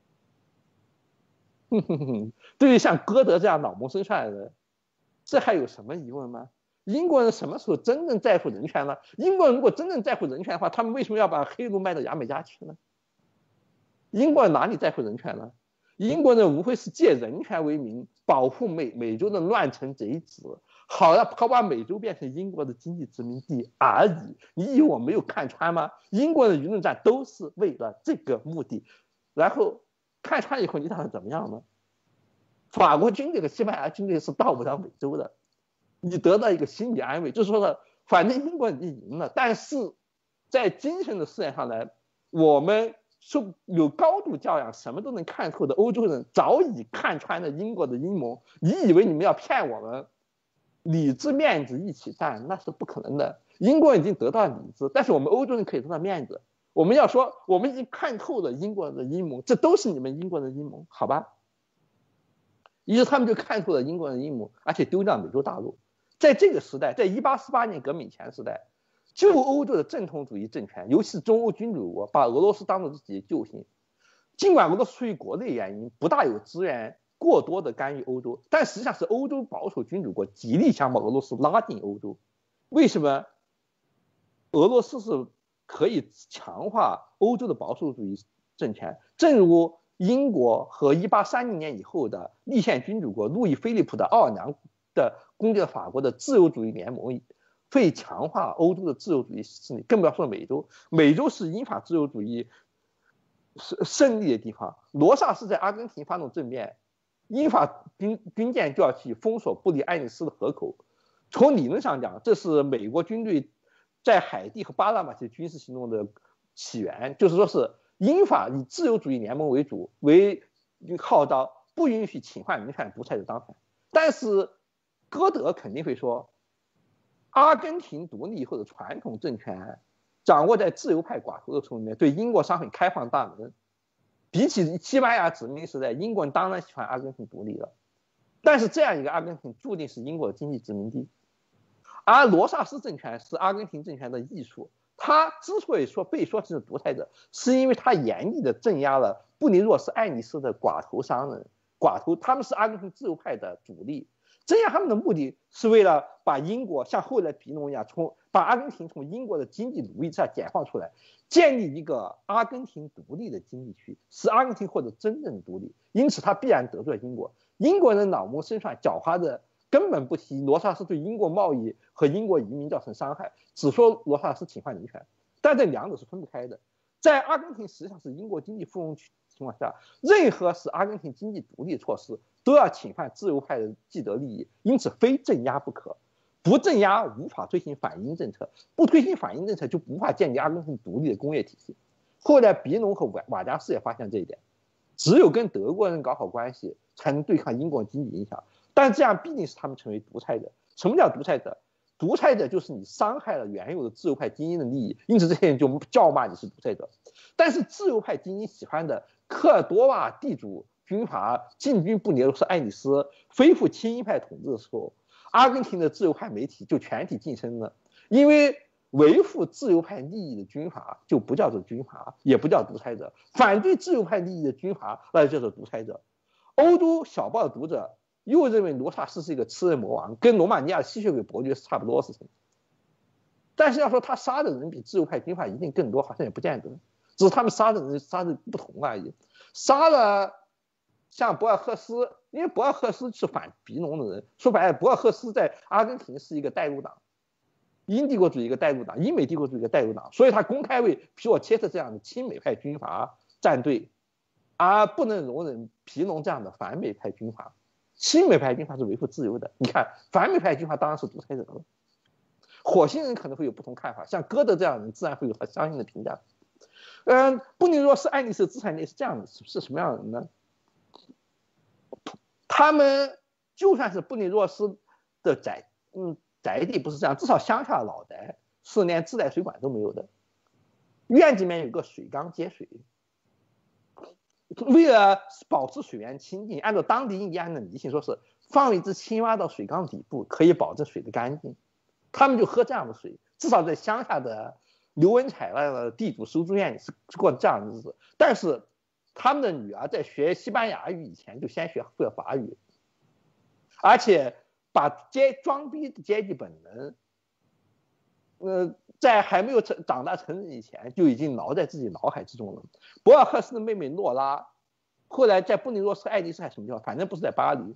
对于像歌德这样老谋深算的人，这还有什么疑问吗？英国人什么时候真正在乎人权了？英国人如果真正在乎人权的话，他们为什么要把黑奴卖到亚美加去呢？英国人哪里在乎人权了？英国人无非是借人权为名保护美洲的乱臣贼子，好把美洲变成英国的经济殖民地而已。你以为我没有看穿吗？英国的舆论战都是为了这个目的。然后看穿以后，你打算怎么样呢？法国军队和西班牙军队是到不了美洲的，你得到一个心理安慰，就是说反正英国已经赢了，但是在精神的试验上来，我们有高度教养、什么都能看透的欧洲人早已看穿了英国的阴谋。你以为你们要骗我们，理智面子一起淡，那是不可能的。英国已经得到理智，但是我们欧洲人可以得到面子。我们要说我们已经看透了英国的阴谋，这都是你们英国的阴谋，好吧？于是他们就看透了英国的阴谋，而且丢掉美洲大陆。在这个时代，在1848年革命前时代，旧欧洲的正统主义政权，尤其是中欧君主国，把俄罗斯当作自己的救星。尽管俄罗斯出于国内原因不大有资源过多的干预欧洲，但实际上是欧洲保守君主国极力想把俄罗斯拉进欧洲。为什么？俄罗斯是可以强化欧洲的保守主义政权，正如英国和1830年以后的立宪君主国路易菲利普的奥尔良的攻击了法国的自由主义联盟，会强化欧洲的自由主义势力，更不要说美洲。美洲是英法自由主义胜利的地方。罗萨斯在阿根廷发动政变，英法军舰就要去封锁布里埃尼斯的河口。从理论上讲，这是美国军队在海地和巴拿马这些军事行动的起源，就是说是英法以自由主义联盟为主，为号召不允许侵犯人权独裁者当权。但是歌德肯定会说，阿根廷独立以后的传统政权掌握在自由派寡头的手里面，对英国商品开放大门。比起西班牙殖民时代，英国人当然喜欢阿根廷独立了，但是这样一个阿根廷注定是英国的经济殖民地。而罗萨斯政权是阿根廷政权的艺术，他之所以被说是独裁者，是因为他严厉地镇压了布宜诺斯艾利斯的寡头商人。他们是阿根廷自由派的主力，镇压他们的目的是为了把英国像后来皮诺一样，把阿根廷从英国的经济奴役之下解放出来，建立一个阿根廷独立的经济区，使阿根廷获得真正独立。因此他必然得罪英国。英国人脑谋深算，狡猾的根本不提罗萨斯对英国贸易和英国移民造成伤害，只说罗萨斯侵犯人权。但这两者是分不开的。在阿根廷实际上是英国经济富翁情况下，任何使阿根廷经济独立的措施都要侵犯自由派的既得利益，因此非镇压不可。 不镇压无法推行反英政策，不推行反英政策就无法建立阿根廷独立的工业体系。后来比农和瓦加斯也发现这一点，只有跟德国人搞好关系，才能对抗英国经济影响。但这样必定是他们成为独裁者。什么叫独裁者？独裁者就是你伤害了原有的自由派精英的利益，因此这些人就叫骂你是独裁者。但是自由派精英喜欢的科尔多瓦地主军阀进军布宜诺斯艾利斯，恢复亲英派统治的时候，阿根廷的自由派媒体就全体晋升了，因为维护自由派利益的军阀就不叫做军阀，也不叫独裁者，反对自由派利益的军阀那就叫做独裁者。欧洲小报的读者又认为罗萨斯是一个吃人魔王，跟罗马尼亚的吸血鬼伯爵是差不多的事情。但是要说他杀的人比自由派军阀一定更多，好像也不见得，只是他们杀的人杀的不同而已。杀了像博尔赫斯，因为博尔赫斯是反比农的人，说白了，博尔赫斯在阿根廷是一个带路党，英帝国主义一个带路党，英美帝国主义一个带路党，所以他公开为皮诺切特这样的亲美派军阀站队，而不能容忍皮农这样的反美派军阀。亲美派军阀是维护自由的，你看反美派军阀当然是独裁者了。火星人可能会有不同看法，像歌德这样的人自然会有他相应的评价。布宜诺斯艾利斯资产阶级是这样的，是什么样的人呢？他们就算是布宜诺斯的宅地不是这样，至少乡下的老宅是连自来水管都没有的，院子里面有个水缸接水。为了保持水源清净，按照当地印第安人的迷信，说是放一只青蛙到水缸底部可以保证水的干净，他们就喝这样的水。至少在乡下的刘文彩的地主收租院里是过这样的日子。但是他们的女儿在学西班牙语以前就先学会了法语，而且把装逼的阶级本能，在还没有长大成人以前就已经挠在自己脑海之中了。博尔赫斯的妹妹诺拉，后来在布宜诺斯艾利斯还是什么地方，反正不是在巴黎，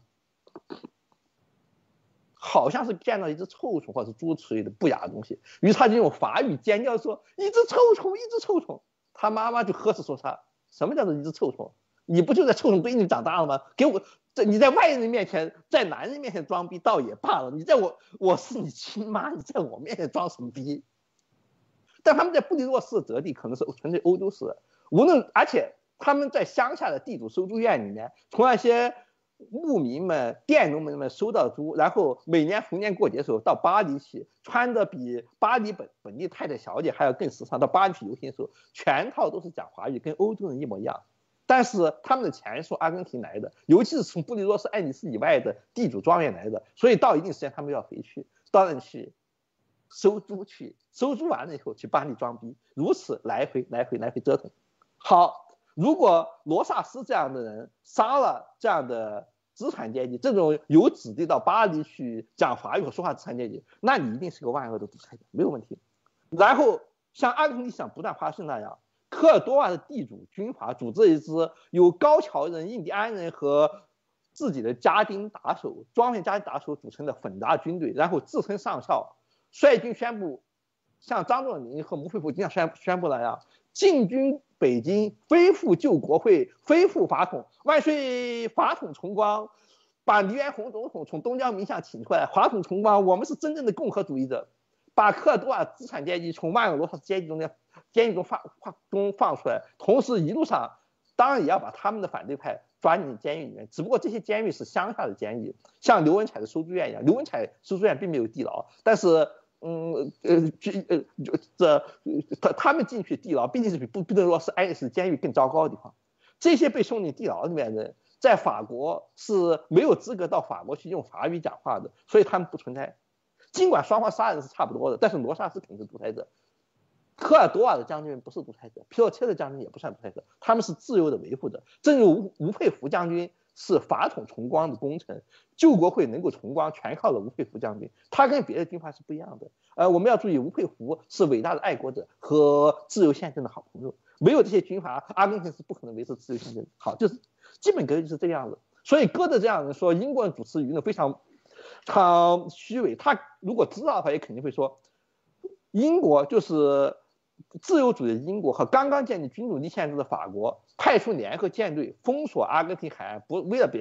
好像是见到一只臭虫或者是猪之类的不雅的东西，于是他就用法语尖叫说：“一只臭虫，一只臭虫！”他妈妈就呵斥说他：“什么叫做一只臭虫？你不就在臭虫堆里长大了吗？给我，你在外人面前，在男人面前装逼倒也罢了，你在我是你亲妈，你在我面前装什么逼？”但他们在布宜诺斯的泽地可能是纯粹欧洲式的，而且他们在乡下的地主收租院里面，从那些牧民们、佃农们收到租，然后每年逢年过节的时候到巴黎去，穿的比巴黎本地太太小姐还要更时尚，到巴黎去游行的时候，全套都是讲华语，跟欧洲人一模一样。但是他们的钱是从阿根廷来的，尤其是从布宜诺斯艾利斯以外的地主庄园来的，所以到一定时间他们要回去，当然去收租完了以后去巴黎装逼，如此来回折腾。好，如果罗萨斯这样的人杀了这样的资产阶级，这种有子弟到巴黎去讲法语和说话资产阶级，那你一定是个万恶的独裁者，没有问题。然后像阿根廷历史上不断发生那样，科尔多瓦的地主军阀组织一支由高桥人、印第安人和自己的家丁打手、庄园家丁打手组成的混杂军队，然后自称上校，率军宣布，像张作霖和穆佩普经常宣布那样，进军北京，恢复旧国会，恢复法统，万岁，法统重光，把黎元洪总统从东江民巷请出来，法统重光，我们是真正的共和主义者，把科尔多瓦资产阶级从万恶罗萨斯阶级中放出来，同时一路上当然也要把他们的反对派抓进监狱里面，只不过这些监狱是乡下的监狱，像刘文彩的收租院一样，刘文彩收租院并没有地牢，但是他们进去地牢毕竟是比布宜诺斯艾利斯监狱更糟糕的地方。这些被送进地牢里面的人，在法国是没有资格到法国去用法语讲话的，所以他们不存在。尽管双方杀人是差不多的，但是罗萨斯肯定是独裁者，科尔多瓦的将军不是独裁者，皮诺切的将军也不算独裁者，他们是自由的维护者。正如吴佩孚将军是法统重光的功臣，救国会能够重光全靠了吴佩孚将军，他跟别的军阀是不一样的。我们要注意，吴佩孚是伟大的爱国者和自由宪政的好朋友，没有这些军阀，阿根廷是不可能维持自由宪政的。好，就是基本格局是这个样子。所以歌德这样的人说英国人主持舆论非常虚伪，他如果知道的话也肯定会说，英国就是自由主义的英国和刚刚建立君主立宪制的法国派出联合舰队封锁阿根廷海岸，不为了别的，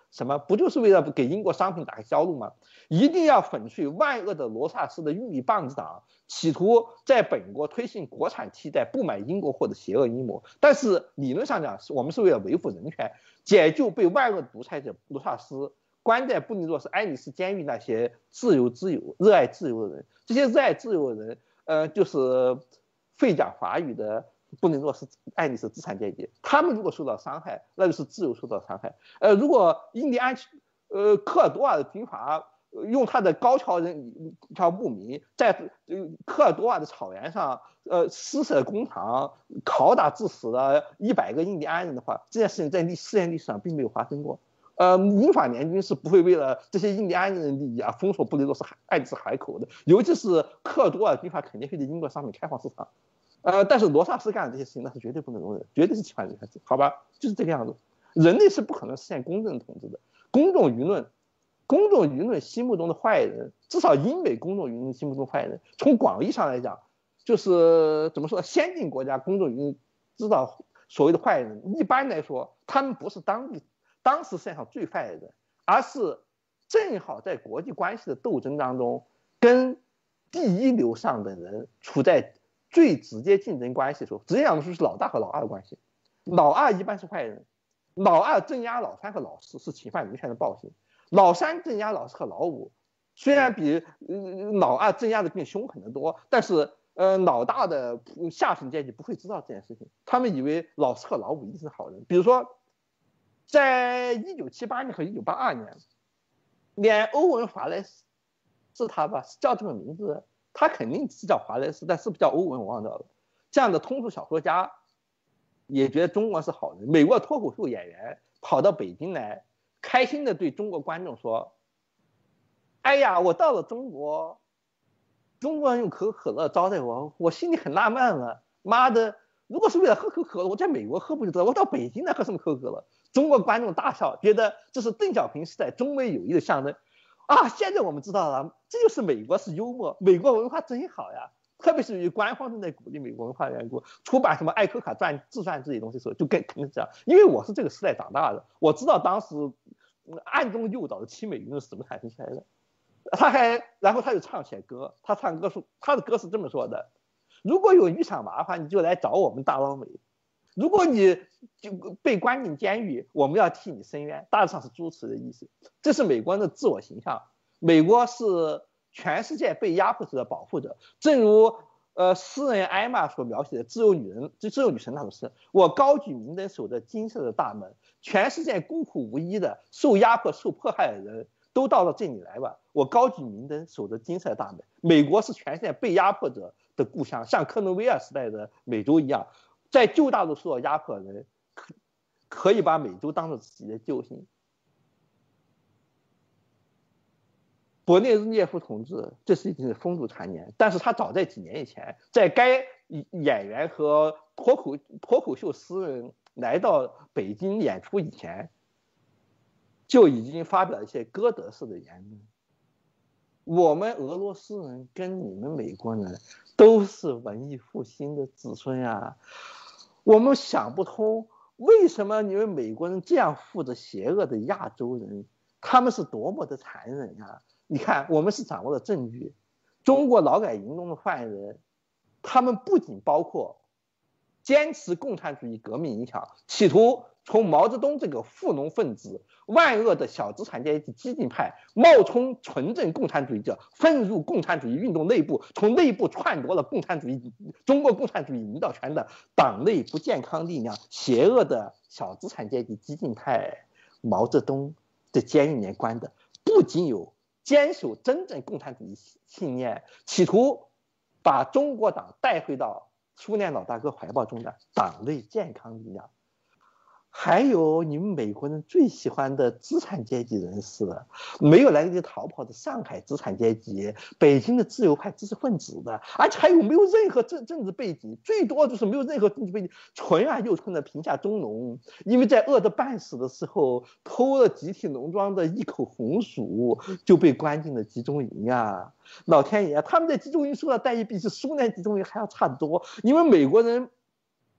什么？不就是为了给英国商品打开销路吗？一定要粉碎万恶的罗萨斯的玉米棒子党，企图在本国推行国产替代、不买英国货的邪恶阴谋。但是理论上讲，我们是为了维护人权，解救被万恶独裁者罗萨斯关在布宜诺斯艾利斯监狱那些热爱自由的人。这些热爱自由的人，就是会讲法语的布宜诺斯艾利斯资产阶级。他们如果受到伤害，那就是自由受到伤害。如果印第安科尔多瓦的军阀用他的高桥牧民在科尔多瓦的草原上施舍工厂，拷打致死了100个印第安人的话，这件事情在世界历史上并没有发生过。英法联军是不会为了这些印第安人的利益啊封锁布宜诺斯艾利斯海口的，尤其是科尔多瓦军阀肯定会对英国商品开放市场。但是罗萨斯干的这些事情那是绝对不能容忍，绝对是侵犯人权，好吧？就是这个样子。人类是不可能实现公正统治的。公众舆论心目中的坏人，至少英美公众舆论心目中的坏人，从广义上来讲，就是怎么说，先进国家公众舆论知道所谓的坏人，一般来说，他们不是当时世界上最坏的人，而是正好在国际关系的斗争当中，跟第一流上的人处在最直接竞争关系的时候，直接讲的就是老大和老二的关系。老二一般是坏人，老二镇压老三和老四是侵犯人权的暴行，老三镇压老四和老五，虽然比老二镇压的更凶狠得多，但是老大的下层阶级不会知道这件事情，他们以为老四和老五一定是好人。比如说，在1978年和1982年，连欧文·华莱士是他吧，是叫这个名字，他肯定是叫华莱士，但是不是叫欧文我忘掉了。这样的通俗小说家也觉得中国是好人。美国脱口秀演员跑到北京来，开心的对中国观众说：“哎呀，我到了中国，中国人用可口可乐招待我，我心里很纳闷了。妈的，如果是为了喝可口可乐，我在美国喝不就得了？我到北京来喝什么可口可乐？”中国观众大笑，觉得这是邓小平时代中美友谊的象征。现在我们知道了，这就是美国是幽默，美国文化真好呀。特别是与官方正在鼓励美国文化的缘故，出版什么艾柯卡自传这些东西的时候，就肯定是这样。因为我是这个时代长大的，我知道当时暗中诱导的亲美运动是怎么产生起来的。然后他就唱起来歌，他的歌是这么说的：如果有一场麻烦，你就来找我们大老美；如果你就被关进监狱，我们要替你伸冤。大致上是诸此的意思。这是美国人的自我形象。美国是全世界被压迫者的保护者，正如诗人艾玛所描写的自由女神那种诗：我高举明灯，守着金色的大门，全世界孤苦无依的、受压迫、受迫害的人都到了这里来吧。我高举明灯，守着金色的大门。美国是全世界被压迫者的故乡，像克伦威尔时代的美洲一样，在旧大陆受到压迫的人可以把美洲当作自己的救星。勃列日涅夫同志，这是已经是风烛残年，但是他早在几年以前，在该演员和脱口秀诗人来到北京演出以前，就已经发表一些歌德式的言论。我们俄罗斯人跟你们美国人都是文艺复兴的子孙啊，我们想不通为什么你们美国人这样护着邪恶的亚洲人，他们是多么的残忍呀！你看，我们是掌握了证据，中国劳改营中的犯人，他们不仅包括坚持共产主义革命影响，企图从毛泽东这个富农分子、万恶的小资产阶级激进派冒充纯正共产主义者，混入共产主义运动内部，从内部篡夺了中国共产主义领导权的党内不健康力量，邪恶的小资产阶级激进派。毛泽东在监狱里面关的不仅有坚守真正共产主义信念，企图把中国党带回到苏联老大哥怀抱中的党内健康力量，还有你们美国人最喜欢的资产阶级人士了，没有来得及逃跑的上海资产阶级、北京的自由派知识分子的，而且还有没有任何政治背景，最多就是没有任何政治背景，纯啊又纯的贫下中农，因为在饿得半死的时候偷了集体农庄的一口红薯，就被关进了集中营呀！老天爷，他们在集中营受到待遇比苏联集中营还要差得多。你们美国人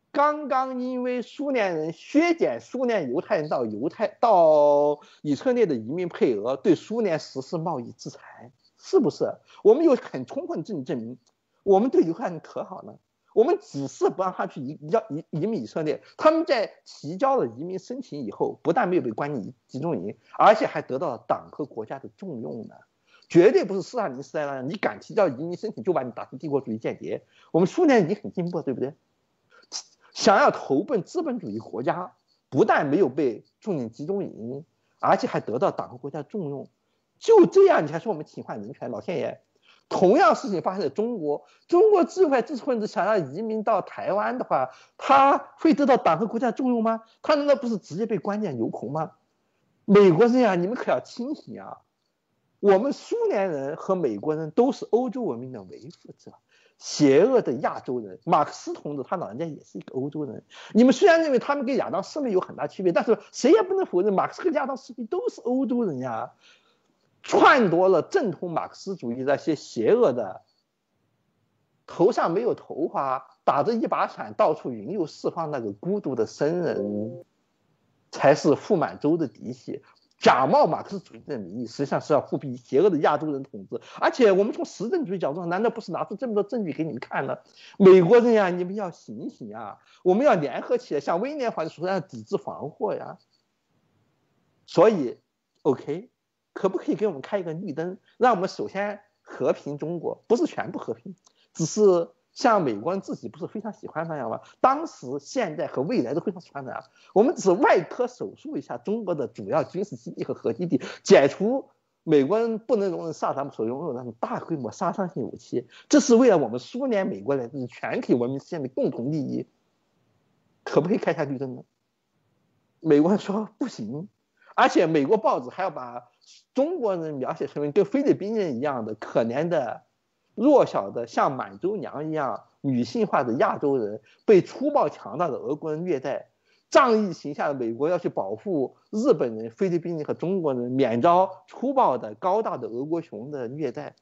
刚刚因为苏联人削减苏联犹太人到以色列的移民配额，对苏联实施贸易制裁，是不是？我们有很充分证据证明，我们对犹太人可好了，我们只是不让他去移民以色列，他们在提交了移民申请以后，不但没有被关进集中营，而且还得到了党和国家的重用呢。绝对不是斯大林时代那样，你敢提交移民申请就把你打成帝国主义间谍。我们苏联已经很进步了，对不对？想要投奔资本主义国家，不但没有被送进集中营，而且还得到党和国家重用。就这样，你还说我们侵犯人权？老天爷！同样事情发生在中国，中国自由派知识分子想要移民到台湾的话，他会得到党和国家重用吗？他难道不是直接被关进牛孔吗？美国人啊，你们可要清醒啊！我们苏联人和美国人都是欧洲文明的维护者，邪恶的亚洲人。马克思同志他老人家也是一个欧洲人。你们虽然认为他们跟亚当斯密有很大区别，但是谁也不能否认马克思和亚当斯密都是欧洲人呀。篡夺了正统马克思主义那些邪恶的，头上没有头发，打着一把伞到处云游四方那个孤独的僧人，才是傅满洲的嫡系。假冒马克思主义的名义，实际上是要复辟邪恶的亚洲人统治。而且我们从实证主义角度上，难道不是拿出这么多证据给你们看呢？美国人呀，你们要醒醒啊！我们要联合起来，向威廉皇帝说要抵制防祸呀。所以 ，OK， 可不可以给我们开一个绿灯，让我们首先和平中国，不是全部和平，只是像美国人自己不是非常喜欢那样吗？当时、现在和未来都非常喜欢那样。我们只是外科手术一下中国的主要军事基地和核基地，解除美国人不能容忍萨达姆所拥有的那种大规模杀伤性武器，这是为了我们苏联、美国来自全体文明实现的共同利益。可不可以开下绿灯呢？美国人说不行，而且美国报纸还要把中国人描写成为跟菲律宾人一样的可怜的、弱小的像满洲娘一样女性化的亚洲人，被粗暴强大的俄国人虐待。仗义行下的美国要去保护日本人、菲律宾人和中国人免遭粗暴的高大的俄国熊的虐待。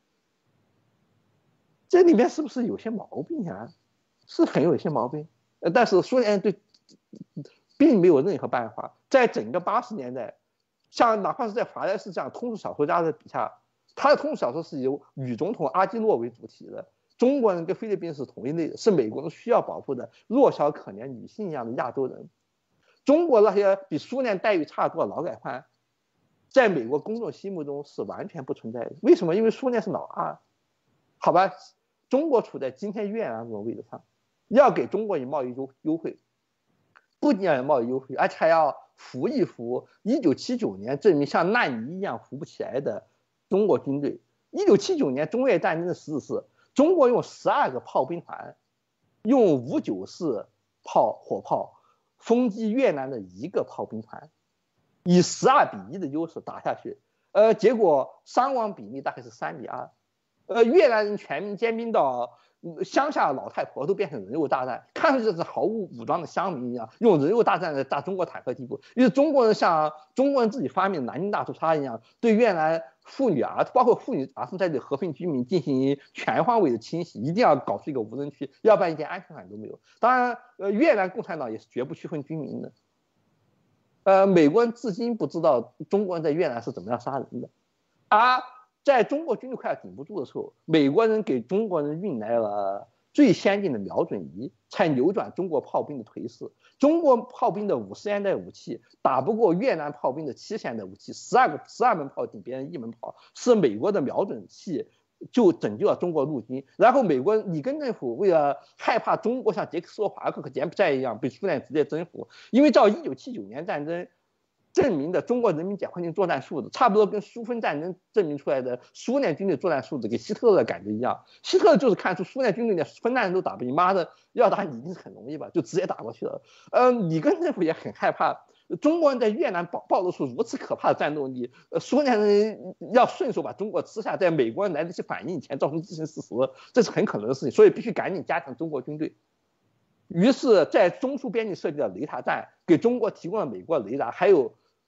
这里面是不是有些毛病啊？是很有一些毛病。但是苏联对并没有任何办法。在整个80年代，像哪怕是在华莱士这样通俗小说家的笔下，他的通俗小说是由女总统阿基诺为主体的，中国人跟菲律宾是同一类的，是美国人需要保护的弱小可怜女性一样的亚洲人。中国那些比苏联待遇差多的劳改犯，在美国公众心目中是完全不存在的。为什么？因为苏联是老二。好吧，中国处在今天越南这种位置上，要给中国以贸易优惠，不仅要有贸易优惠，而且还要扶一扶1979年证明像难民一样扶不起来的中国军队。1979年中越战争的实质是，中国用12个炮兵团，用59式火炮轰击越南的1个炮兵团，以12-1的优势打下去。结果伤亡比例大概是3-2。越南人全民兼兵到乡下老太婆都变成人肉大战，看上去是毫无武装的乡民一样，用人肉大战来打中国坦克地步。因为中国人像中国人自己发明的南京大屠杀一样，对越南妇女包括妇女儿童在内和平居民进行全方位的清洗，一定要搞出一个无人区，要不然一点安全感都没有。当然，越南共产党也是绝不区分军民的。美国人至今不知道中国人在越南是怎么样杀人的，而在中国军队快要顶不住的时候，美国人给中国人运来了最先进的瞄准仪，才扭转中国炮兵的颓势。中国炮兵的50年代武器打不过越南炮兵的70年代武器，12门炮顶别人1门炮，是美国的瞄准器就拯救了中国陆军。然后美国里根政府为了害怕中国像捷克斯洛伐克和柬埔寨一样被苏联直接征服，因为照1979年战争证明的中国人民解放军作战素质，差不多跟苏芬战争证明出来的苏联军队作战素质给希特勒的感觉一样。希特勒就是看出苏联军队连芬兰人都打不赢，妈的要打你一定是很容易吧，就直接打过去了。里根政府也很害怕中国人在越南暴露出如此可怕的战斗力，苏联人要顺手把中国吃下，在美国人来得及反应以前造成既成事实，这是很可能的事情，所以必须赶紧加强中国军队。于是在中苏边境设计的雷达站，给中国提供了美国雷达，还有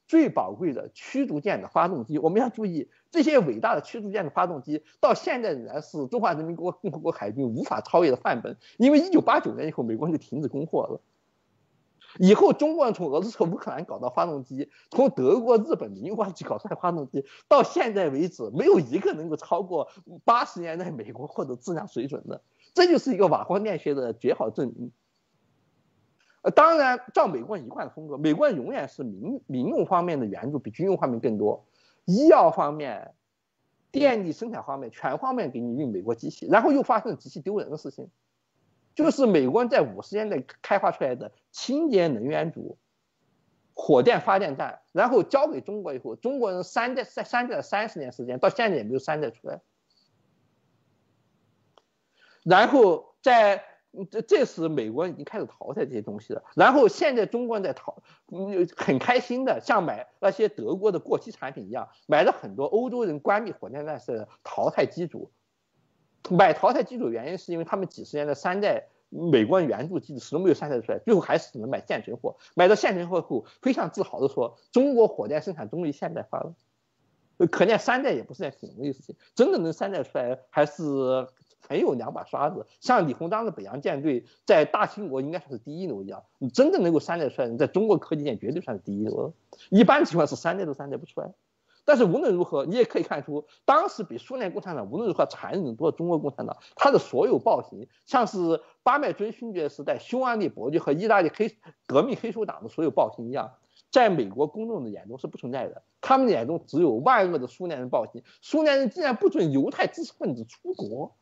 最宝贵的驱逐舰的发动机。我们要注意，这些伟大的驱逐舰的发动机到现在仍然是中华人民共和国海军无法超越的范本，因为1989年以后美国人就停止供货了。以后中国人从俄罗斯、乌克兰搞到发动机，从德国、日本、民华去搞出来发动机，到现在为止没有一个能够超过80年代美国获得质量水准的，这就是一个瓦光电学的绝好证明。当然，照美国人一贯的风格，美国人永远是民用方面的援助比军用方面更多，医药方面、电力生产方面全方面给你运美国机器，然后又发生极其丢人的事情。就是美国人在50年代开发出来的清洁能源组火电发电站，然后交给中国以后，中国人山寨了30年时间，到现在也没有山寨出来。然后这时美国人已经开始淘汰这些东西了，然后现在中国人在很开心的像买那些德国的过期产品一样，买了很多欧洲人关闭火电站的淘汰机组。买淘汰机组原因是因为他们几十年的山寨美国人援助机组始终没有山寨出来，最后还是只能买现成货。买到现成货后，非常自豪的说：“中国火电生产终于现代化了。”可见山寨也不是件挺容易的事情，真的能山寨出来还是很有2把刷子。像李鸿章的北洋舰队在大清国应该算是第一流一样，你真的能够山寨出来，在中国科技舰绝对算是第一流了。一般情况是山寨都山寨不出来。但是无论如何，你也可以看出，当时比苏联共产党无论如何残忍多的中国共产党，他的所有暴行，像是巴麦尊勋爵时代匈牙利伯爵和意大利革命黑手党的所有暴行一样，在美国公众的眼中是不存在的。他们的眼中只有万恶的苏联人暴行，苏联人竟然不准犹太知识分子出国，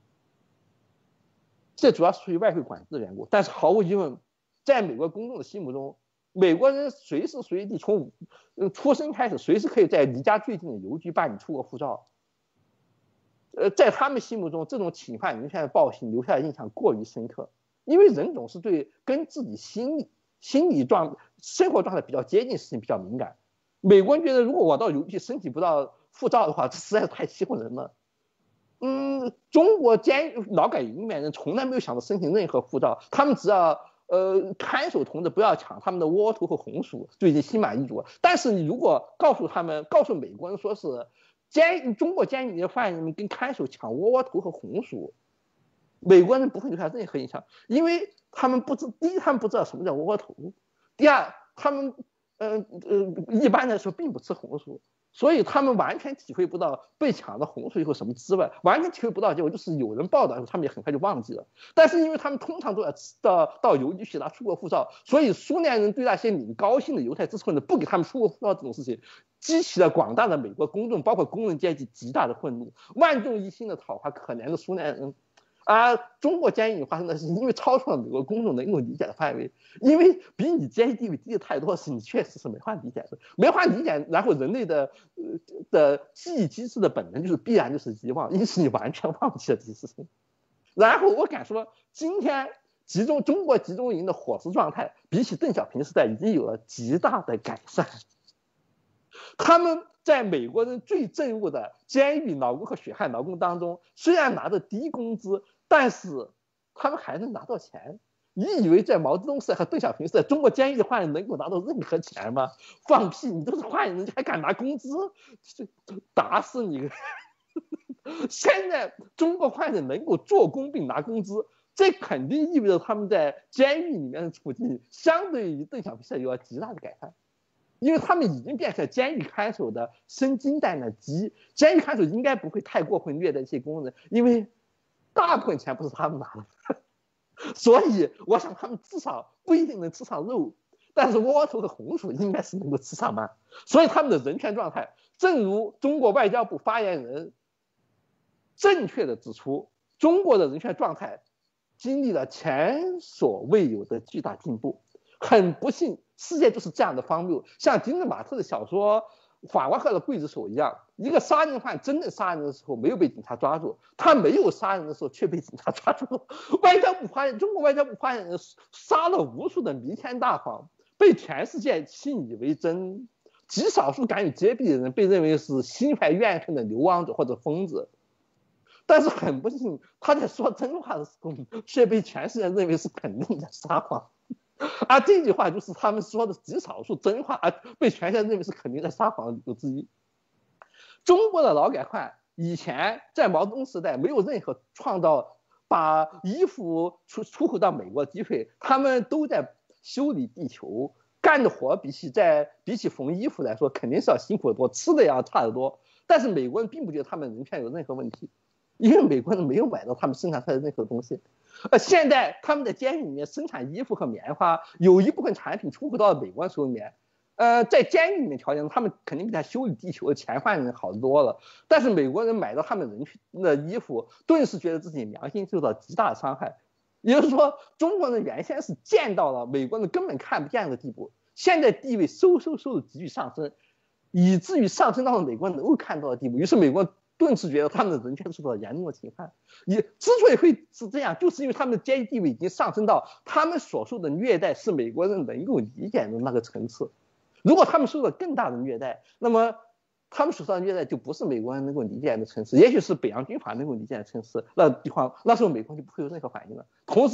这主要是出于外汇管制的缘故。但是毫无疑问，在美国公众的心目中，美国人随时随地从出生开始，随时可以在离家最近的邮局办理出国护照。在他们心目中，这种侵犯人权的暴行留下的印象过于深刻，因为人总是对跟自己生活状态比较接近的事情比较敏感。美国人觉得，如果我到邮局申请不到护照的话，这实在是太欺负人了。中国劳改营里面人从来没有想到申请任何护照，他们只要看守同志不要抢他们的窝窝头和红薯就已经心满意足。但是你如果告诉美国人说是中国监狱里的犯人们跟看守抢窝窝头和红薯，美国人不会留下任何印象，因为第一他们不知道什么叫窝窝头，第二他们一般来说并不吃红薯，所以他们完全体会不到被抢了红薯以后什么滋味，完全体会不到，结果就是有人报道以后，他们也很快就忘记了。但是因为他们通常都要到邮局去拿出国护照，所以苏联人对那些领高兴的犹太知识分子不给他们出国护照这种事情，激起了广大的美国公众，包括工人阶级极大的愤怒，万众一心的讨伐可怜的苏联人。而中国监狱里发生的事情，因为超出了美国公众能够理解的范围，因为比你监狱地位低的太多的事，你确实是没法理解的，没法理解。然后人类的记忆机制的本能就是必然就是遗忘，因此你完全忘记了这些事情。然后我敢说，今天中国集中营的伙食状态，比起邓小平时代已经有了极大的改善。他们在美国人最憎恶的监狱劳工和血汗劳工当中，虽然拿着低工资，但是他们还能拿到钱。你以为在毛泽东时代和邓小平时代，中国监狱的犯人能够拿到任何钱吗？放屁！你都是犯人，你还敢拿工资？打死你！现在中国犯人能够做工并拿工资，这肯定意味着他们在监狱里面的处境相对于邓小平时代有了极大的改善。因为他们已经变成监狱看守的生金蛋的鸡，监狱看守应该不会太过分虐待这些工人，因为大部分钱不是他们拿的，所以我想他们至少不一定能吃上肉，但是窝窝头和红薯应该是能够吃上嘛。所以他们的人权状态，正如中国外交部发言人正确的指出，中国的人权状态经历了前所未有的巨大进步。很不幸，世界就是这样的荒谬，像金德马特的小说《法国号的刽子手》一样，一个杀人犯真正杀人的时候没有被警察抓住，他没有杀人的时候却被警察抓住。中国外交部发言人杀了无数的弥天大谎，被全世界信以为真，极少数敢于揭弊的人被认为是心怀怨恨的流亡者或者疯子。但是很不幸，他在说真话的时候却被全世界认为是肯定的撒谎。 而这句话就是他们说的极少数真话，而被全世界认为是肯定在撒谎的理由之一。中国的劳改换以前在毛泽东时代没有任何创造把衣服出口到美国的机会，他们都在修理地球，干的活比起缝衣服来说肯定是要辛苦得多，吃的也要差得多。但是美国人并不觉得他们人权有任何问题，因为美国人没有买到他们生产出来的任何东西。现在他们在监狱里面生产衣服和棉花，有一部分产品出口到美国手里面。在监狱里面条件，他们肯定比他修理地球的前换人好多了。但是美国人买到他们人群的衣服，顿时觉得自己良心受到极大的伤害。也就是说，中国人原先是贱到了美国人根本看不见的地步，现在地位嗖的急剧上升，以至于上升到了美国人能够看到的地步。于是美国人顿时觉得他们的人权受到严重的侵犯。也之所以会是这样，就是因为他们的阶级地位已经上升到他们所受的虐待是美国人能够理解的那个层次。如果他们受到更大的虐待，那么他们所受到的虐待就不是美国人能够理解的层次，也许是北洋军阀能够理解的层次。那时候美国人就不会有任何反应了。同时，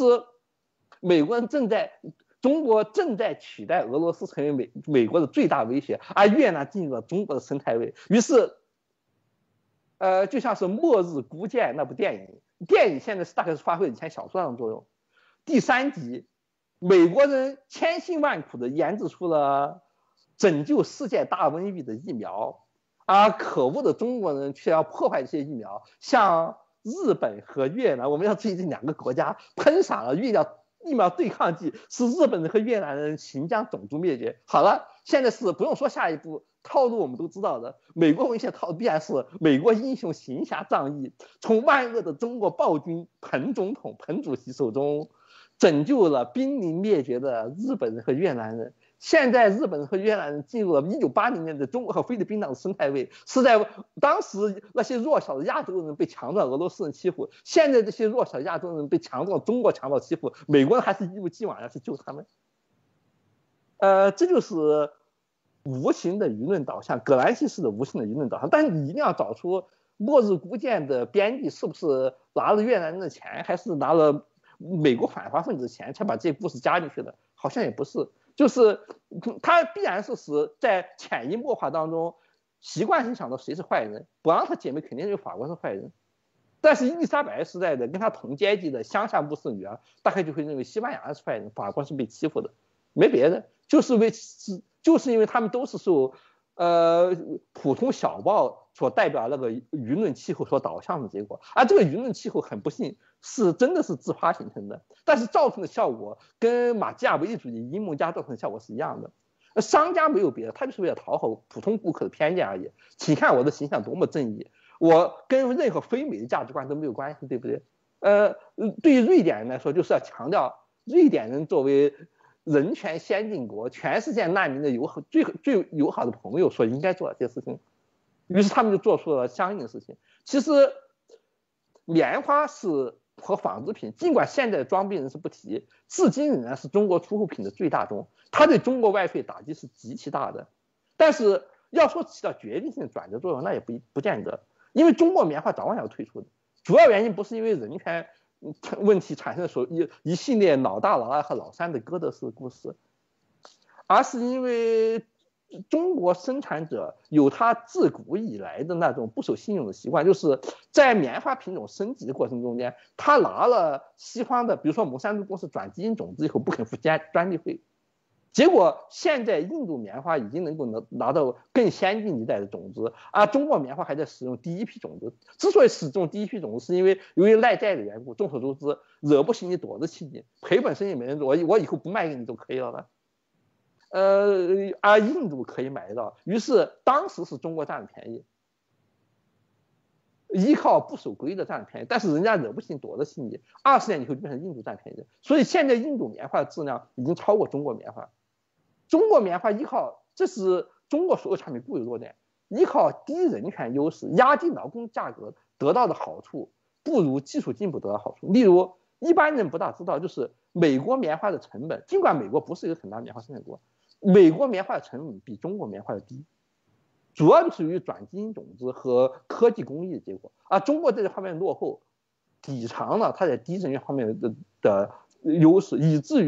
中国正在取代俄罗斯成为美国的最大威胁，而越南进入了中国的生态位。于是，就像是《末日孤舰》那部电影现在大概是发挥以前小说上的作用。第3集，美国人千辛万苦地研制出了拯救世界大瘟疫的疫苗，而可恶的中国人却要破坏这些疫苗，向日本和越南，我们要注意这2个国家喷洒了疫苗对抗剂，使日本人和越南人行将种族灭绝。好了，现在是不用说下一步套路，我们都知道的。美国文学套路必然是美国英雄行侠仗义，从万恶的中国暴君彭主席手中拯救了濒临灭绝的日本人和越南人。现在日本人和越南人进入了1980年的中国和菲律宾的生态位，是在当时那些弱小的亚洲人被强壮俄罗斯人欺负，现在这些弱小亚洲人被强壮中国强盗欺负，美国人还是一如既往要去救他们。这就是无形的舆论导向，葛兰西式的无形的舆论导向。但你一定要找出末日孤舰的编辑是不是拿了越南人的钱，还是拿了美国反华分子的钱才把这些故事加进去的，好像也不是。就是他必然是使在潜移默化当中习惯性想到谁是坏人，不让他姐妹肯定是法国是坏人。但是伊丽莎白时代的跟他同阶级的乡下牧师女儿，大概就会认为西班牙是坏人，法国是被欺负的，没别的，就是因为他们都是受普通小报所代表那个舆论气候所导向的结果，而这个舆论气候很不幸是真的是自发形成的，但是造成的效果跟马基雅维利主义阴谋家造成的效果是一样的。商家没有别的，他就是为了讨好普通顾客的偏见而已。请看我的形象多么正义，我跟任何非美的价值观都没有关系，对不对？对于瑞典人来说，就是要强调瑞典人作为人权先进国，全世界难民的最友好的朋友所应该做的这些事情，于是他们就做出了相应的事情。其实，棉花是和纺织品，尽管现在的装逼人士不提，至今仍然是中国出口品的最大宗，它对中国外税打击是极其大的。但是要说起到决定性的转折作用，那也不见得，因为中国棉花早晚要退出的。主要原因不是因为人权问题产生的一系列老大、老二和老三的哥德式故事，而是因为中国生产者有他自古以来的那种不守信用的习惯，就是在棉花品种升级的过程中间，他拿了西方的，比如说蒙山都公司转基因种子以后不肯付专利费，结果现在印度棉花已经能够拿到更先进一代的种子，而中国棉花还在使用第一批种子。之所以使用第一批种子，是因为由于赖债的缘故，众所周知，惹不起你躲得起你，赔本生意没人做，我以后不卖给你就可以了。而印度可以买得到，于是当时是中国占了便宜，依靠不守规的占了便宜，但是人家惹不起你躲得起你，20年以后就变成印度占便宜，所以现在印度棉花的质量已经超过中国棉花。中国棉花这是中国所有产品固有弱点，依靠低人权优势压低劳工价格得到的好处，不如技术进步得到好处。例如，一般人不大知道，就是美国棉花的成本，尽管美国不是一个很大棉花生产国，美国棉花的成本比中国棉花的低，主要就是由于转基因种子和科技工艺的结果，而中国在这方面落后，抵偿了它在低人权方面的优势，以至于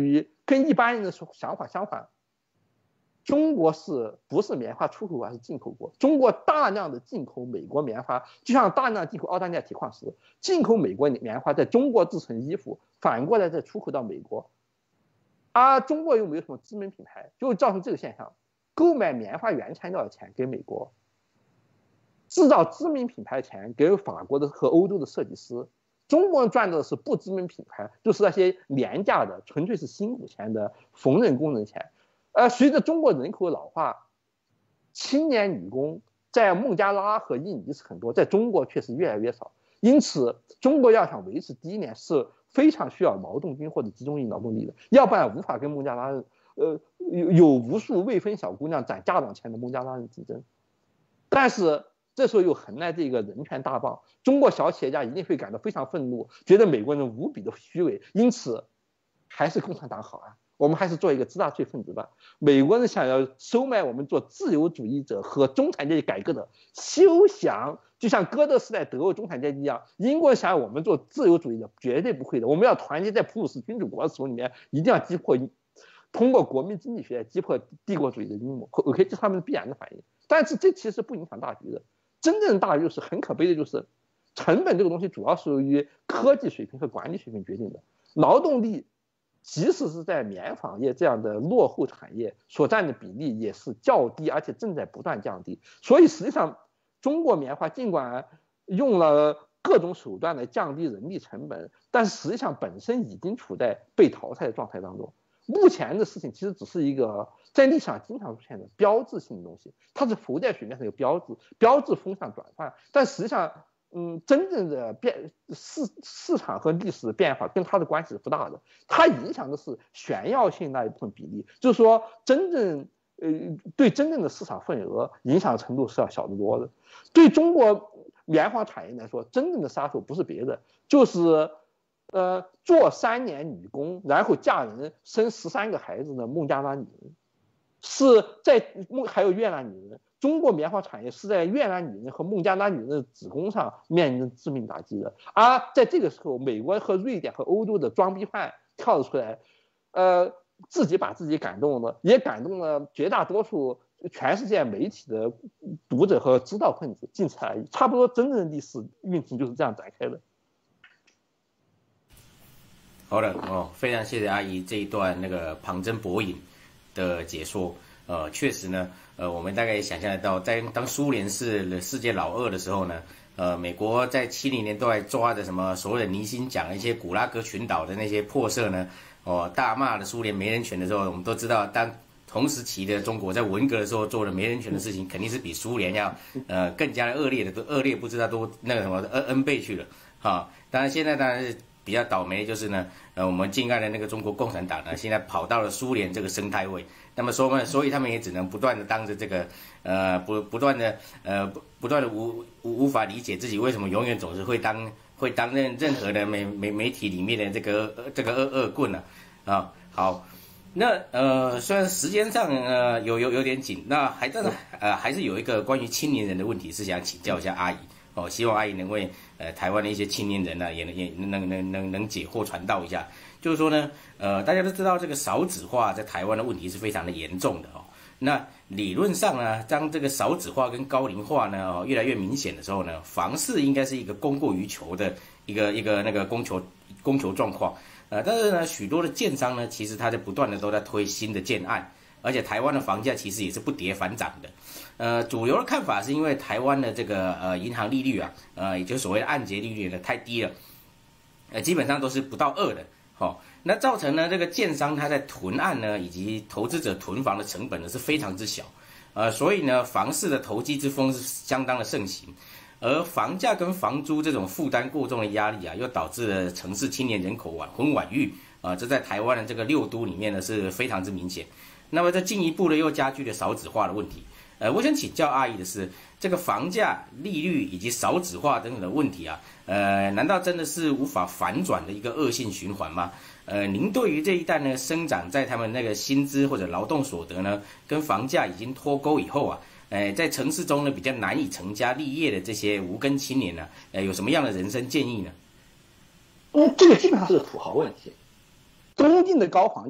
跟一般人的想法相反。中国不是棉花出口国，还是进口国？中国大量的进口美国棉花，就像大量进口澳大利亚铁矿石，进口美国棉花在中国制成衣服，反过来再出口到美国。而中国又没有什么知名品牌，就会造成这个现象：购买棉花原材料的钱给美国，制造知名品牌的钱给法国的和欧洲的设计师。中国人赚的是不知名品牌，就是那些廉价的、纯粹是辛苦钱的缝纫工人钱。随着中国人口老化，青年女工在孟加拉和印尼是很多，在中国却是越来越少。因此，中国要想维持低廉是非常需要劳动军或者集中营劳动力的，要不然无法跟孟加拉人，有无数未婚小姑娘攒家长钱的孟加拉人竞争。但是这时候又横来这个人权大棒，中国小企业家一定会感到非常愤怒，觉得美国人无比的虚伪，因此还是共产党好啊。我们还是做一个知大罪分子吧。美国人想要收买我们做自由主义者和中产阶级改革的休想，就像哥德时代德国中产阶级一样，英国人想要我们做自由主义者绝对不会的。我们要团结在普鲁士君主国的手里面，一定要击破，通过国民经济学击破帝国主义的阴谋。OK， 这是他们必然的反应。但是这其实不影响大局的。真正的大局就是很可悲的，就是成本这个东西主要是由于科技水平和管理水平决定的，劳动力。即使是在棉纺业这样的落后产业所占的比例也是较低，而且正在不断降低。所以实际上，中国棉花尽管用了各种手段来降低人力成本，但是实际上本身已经处在被淘汰的状态当中。目前的事情其实只是一个在历史上经常出现的标志性的东西，它是浮在水面上的标志风向转换，但实际上。真正的市场和历史的变化跟它的关系是不大的，它影响的是炫耀性那一部分比例，就是说对真正的市场份额影响程度是要小得多的。对中国棉花产业来说，真正的杀手不是别的，就是做3年女工，然后嫁人生13个孩子的孟加拉女人，还有越南女人。中国棉花产业是在越南女人和孟加拉女人的子宫上面临着致命打击的，而在这个时候，美国和瑞典和欧洲的装逼犯跳了出来，自己把自己感动了，也感动了绝大多数全世界媒体的读者和知道分子，仅此而已。差不多真正的历史运程就是这样展开的。 好的非常谢谢阿姨这一段那个旁征博引的解说。确实呢，我们大概也想象得到，当苏联是世界老二的时候呢，美国在70年代抓的什么所谓的尼辛奖，一些古拉格群岛的那些破舍呢，大骂的苏联没人权的时候，我们都知道，当同时期的中国在文革的时候做的没人权的事情，肯定是比苏联要更加的恶劣不知道多那个什么N 倍去了哈。当然现在当然是比较倒霉，就是呢，我们敬爱的那个中国共产党呢，现在跑到了苏联这个生态位。那么说嘛，所以他们也只能不断的当着这个不断的无法理解自己为什么永远总是会担任何的媒体里面的这个恶棍呢好，那虽然时间上有点紧，那还是有一个关于青年人的问题是想请教一下阿姨希望阿姨能为台湾的一些青年人呢也能解惑传道一下。就是说呢，大家都知道这个少子化在台湾的问题是非常的严重的那理论上呢，当这个少子化跟高龄化呢越来越明显的时候呢，房市应该是一个供过于求的一个那个供求状况。但是呢，许多的建商呢，其实他在不断的都在推新的建案，而且台湾的房价其实也是不跌反涨的。主流的看法是因为台湾的这个银行利率也就是所谓的按揭利率呢太低了，基本上都是不到2的。那造成呢这个建商他在囤案呢以及投资者囤房的成本呢是非常之小，所以呢房市的投机之风是相当的盛行，而房价跟房租这种负担过重的压力又导致了城市青年人口婚晚育这在台湾的这个6都里面呢是非常之明显。那么这进一步的又加剧了少子化的问题。我想请教阿姨的是，这个房价、利率以及少子化等等的问题难道真的是无法反转的一个恶性循环吗？您对于这一代呢生长在他们那个薪资或者劳动所得呢跟房价已经脱钩以后在城市中呢比较难以成家立业的这些无根青年呢，有什么样的人生建议呢？ 这个基本上是个土豪问题。东京的高房价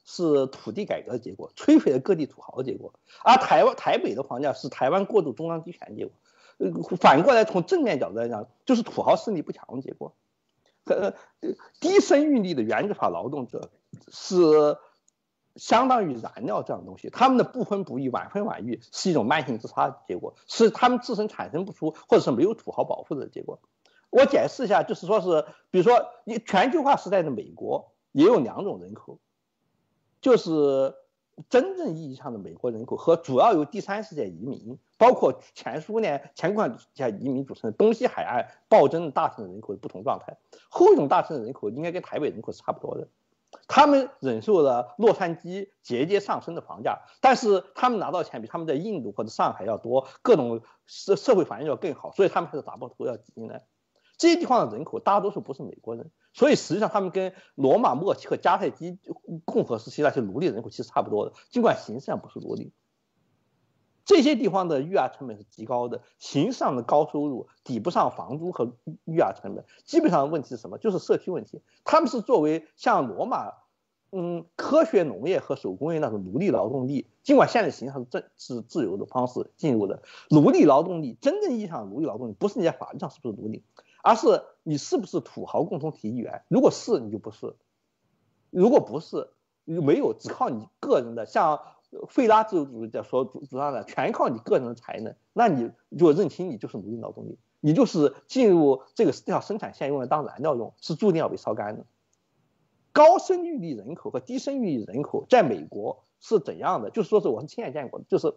是土地改革的结果，摧毁了各地土豪的结果，而台北的房价是台湾过渡中央集权的结果。反过来从正面角度来讲，就是土豪势力不强的结果。低生育率的原子法劳动者是相当于燃料这样的东西，他们的不婚不育、晚婚晚育是一种慢性自杀的结果，是他们自身产生不出或者是没有土豪保护的结果。我解释一下，就是说是，比如说全球化时代的美国也有2种人口，就是真正意义上的美国人口和主要由第三世界移民，包括前苏联前共产主义移民组成的东西海岸暴增的大城市人口的不同状态。后一种大城市人口应该跟台北人口是差不多的，他们忍受了洛杉矶节节上升的房价，但是他们拿到钱比他们在印度或者上海要多，各种社会环境要更好，所以他们还是打破头要挤进来。这些地方的人口大多数不是美国人，所以实际上他们跟罗马末期和迦太基共和时期那些奴隶人口其实差不多的，尽管形式上不是奴隶。这些地方的育儿成本是极高的，形式上的高收入抵不上房租和育儿成本，基本上问题是什么？就是社区问题。他们是作为像罗马科学农业和手工业那种奴隶劳动力，尽管现在形式上是自由的方式进入的奴隶劳动力，真正意义上的奴隶劳动力不是你在法律上是不是奴隶，而是你是不是土豪共同体一员。如果是你就不是，如果不是没有，只靠你个人的，像费拉自由主义者所主张的全靠你个人的才能，那你就认清你就是奴隶劳动力，你就是进入这条生产线用来当燃料用，是注定要被烧干的。高生育率人口和低生育率人口在美国是怎样的？就是说是我是亲眼见过的，就是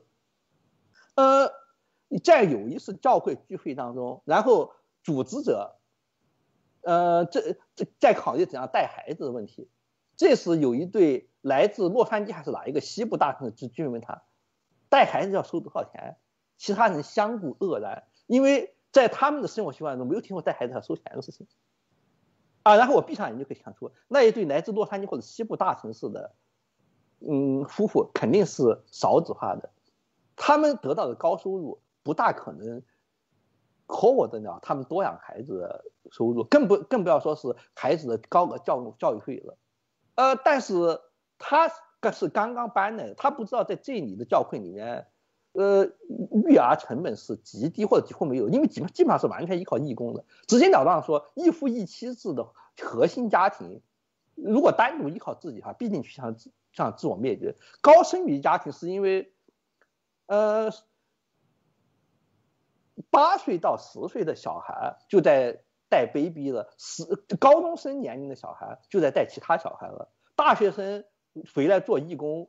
在有一次教会聚会当中，然后组织者在考虑怎样带孩子的问题。这时有一对来自洛杉矶还是哪一个西部大城市居民问他，带孩子要收多少钱？其他人相顾愕然，因为在他们的生活习惯中没有听过带孩子要收钱的事情啊。然后我闭上眼睛就可以看出，那一对来自洛杉矶或者西部大城市的夫妇肯定是少子化的，他们得到的高收入不大可能cover得了他们多养孩子的收入，更不要说是孩子的高额教育费了。但是他是刚刚搬来的，他不知道在这里的教会里面，育儿成本是极低或者几乎没有，因为基本上是完全依靠义工的。直截了当说，一夫一妻制的核心家庭，如果单独依靠自己的话，必定趋向自我灭绝。高生育家庭是因为，8岁到10岁的小孩就在带 baby 了，高中生年龄的小孩就在带其他小孩了，大学生回来做义工，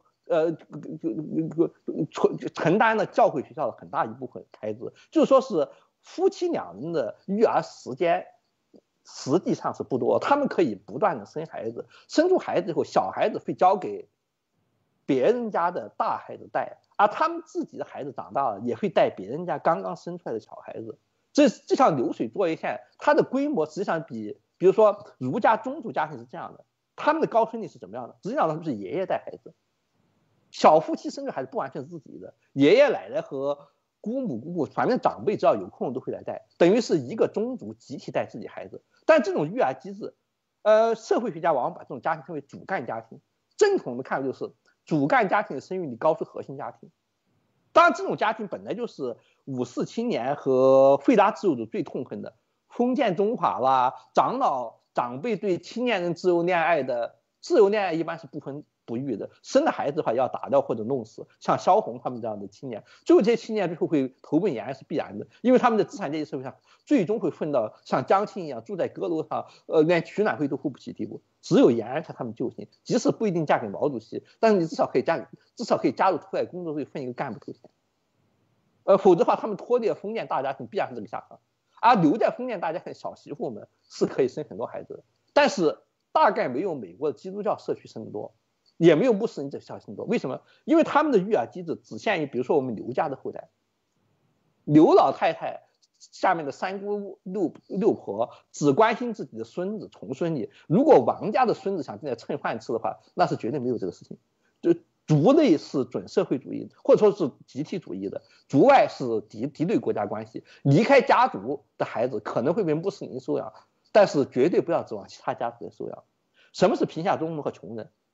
承担了教会学校的很大一部分开支，就是说是夫妻2人的育儿时间实际上是不多，他们可以不断的生孩子，生出孩子以后，小孩子会交给别人家的大孩子带，而他们自己的孩子长大了也会带别人家刚刚生出来的小孩子。这像流水作业线，它的规模实际上比如说儒家宗族家庭是这样的，他们的高生育是怎么样的？实际上他们是爷爷带孩子，小夫妻生的孩子不完全是自己的，爷爷奶奶和姑母姑父，反正长辈只要有空都会来带，等于是一个宗族集体带自己孩子。但这种育儿机制，社会学家往往把这种家庭称为主干家庭，正统的看法就是主干家庭的生育率高出核心家庭。当然，这种家庭本来就是54青年和费拉自由主最痛恨的，封建中华啦，长辈对青年人自由恋爱一般是不婚不育的，生了孩子的话要打掉或者弄死，像萧红他们这样的青年，最后这些青年最后会投奔延安是必然的，因为他们的资产阶级社会上最终会混到像江青一样住在阁楼上，连取暖费都付不起地步，只有延安才他们救星，即使不一定嫁给毛主席，但是你至少可以加入出来工作队分一个干部头衔，否则的话他们脱离了封建大家庭必然是这个下场，而留在封建大家庭的小媳妇们是可以生很多孩子的，但是大概没有美国的基督教社区生得多，也没有穆斯林这小生多。为什么？因为他们的育儿机制只限于，比如说我们刘家的后代，刘老太太下面的三姑六婆只关心自己的孙子重孙女，如果王家的孙子想进来蹭饭吃的话，那是绝对没有这个事情。就族内是准社会主义，或者说是集体主义的，族外是敌对国家关系。离开家族的孩子可能会被穆斯林收养，但是绝对不要指望其他家族的收养。什么是贫下中农和穷人？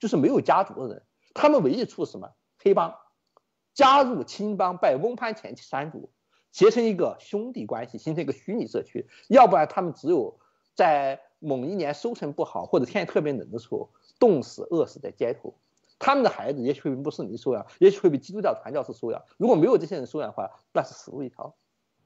就是没有家族的人，他们唯一处是什么？黑帮，加入青帮，拜翁潘前妻山主，结成一个兄弟关系，形成一个虚拟社区。要不然他们只有在某一年收成不好或者天气特别冷的时候，冻死饿死在街头。他们的孩子也许会不是你收养，也许会被基督教传教士收养。如果没有这些人收养的话，那是死路一条。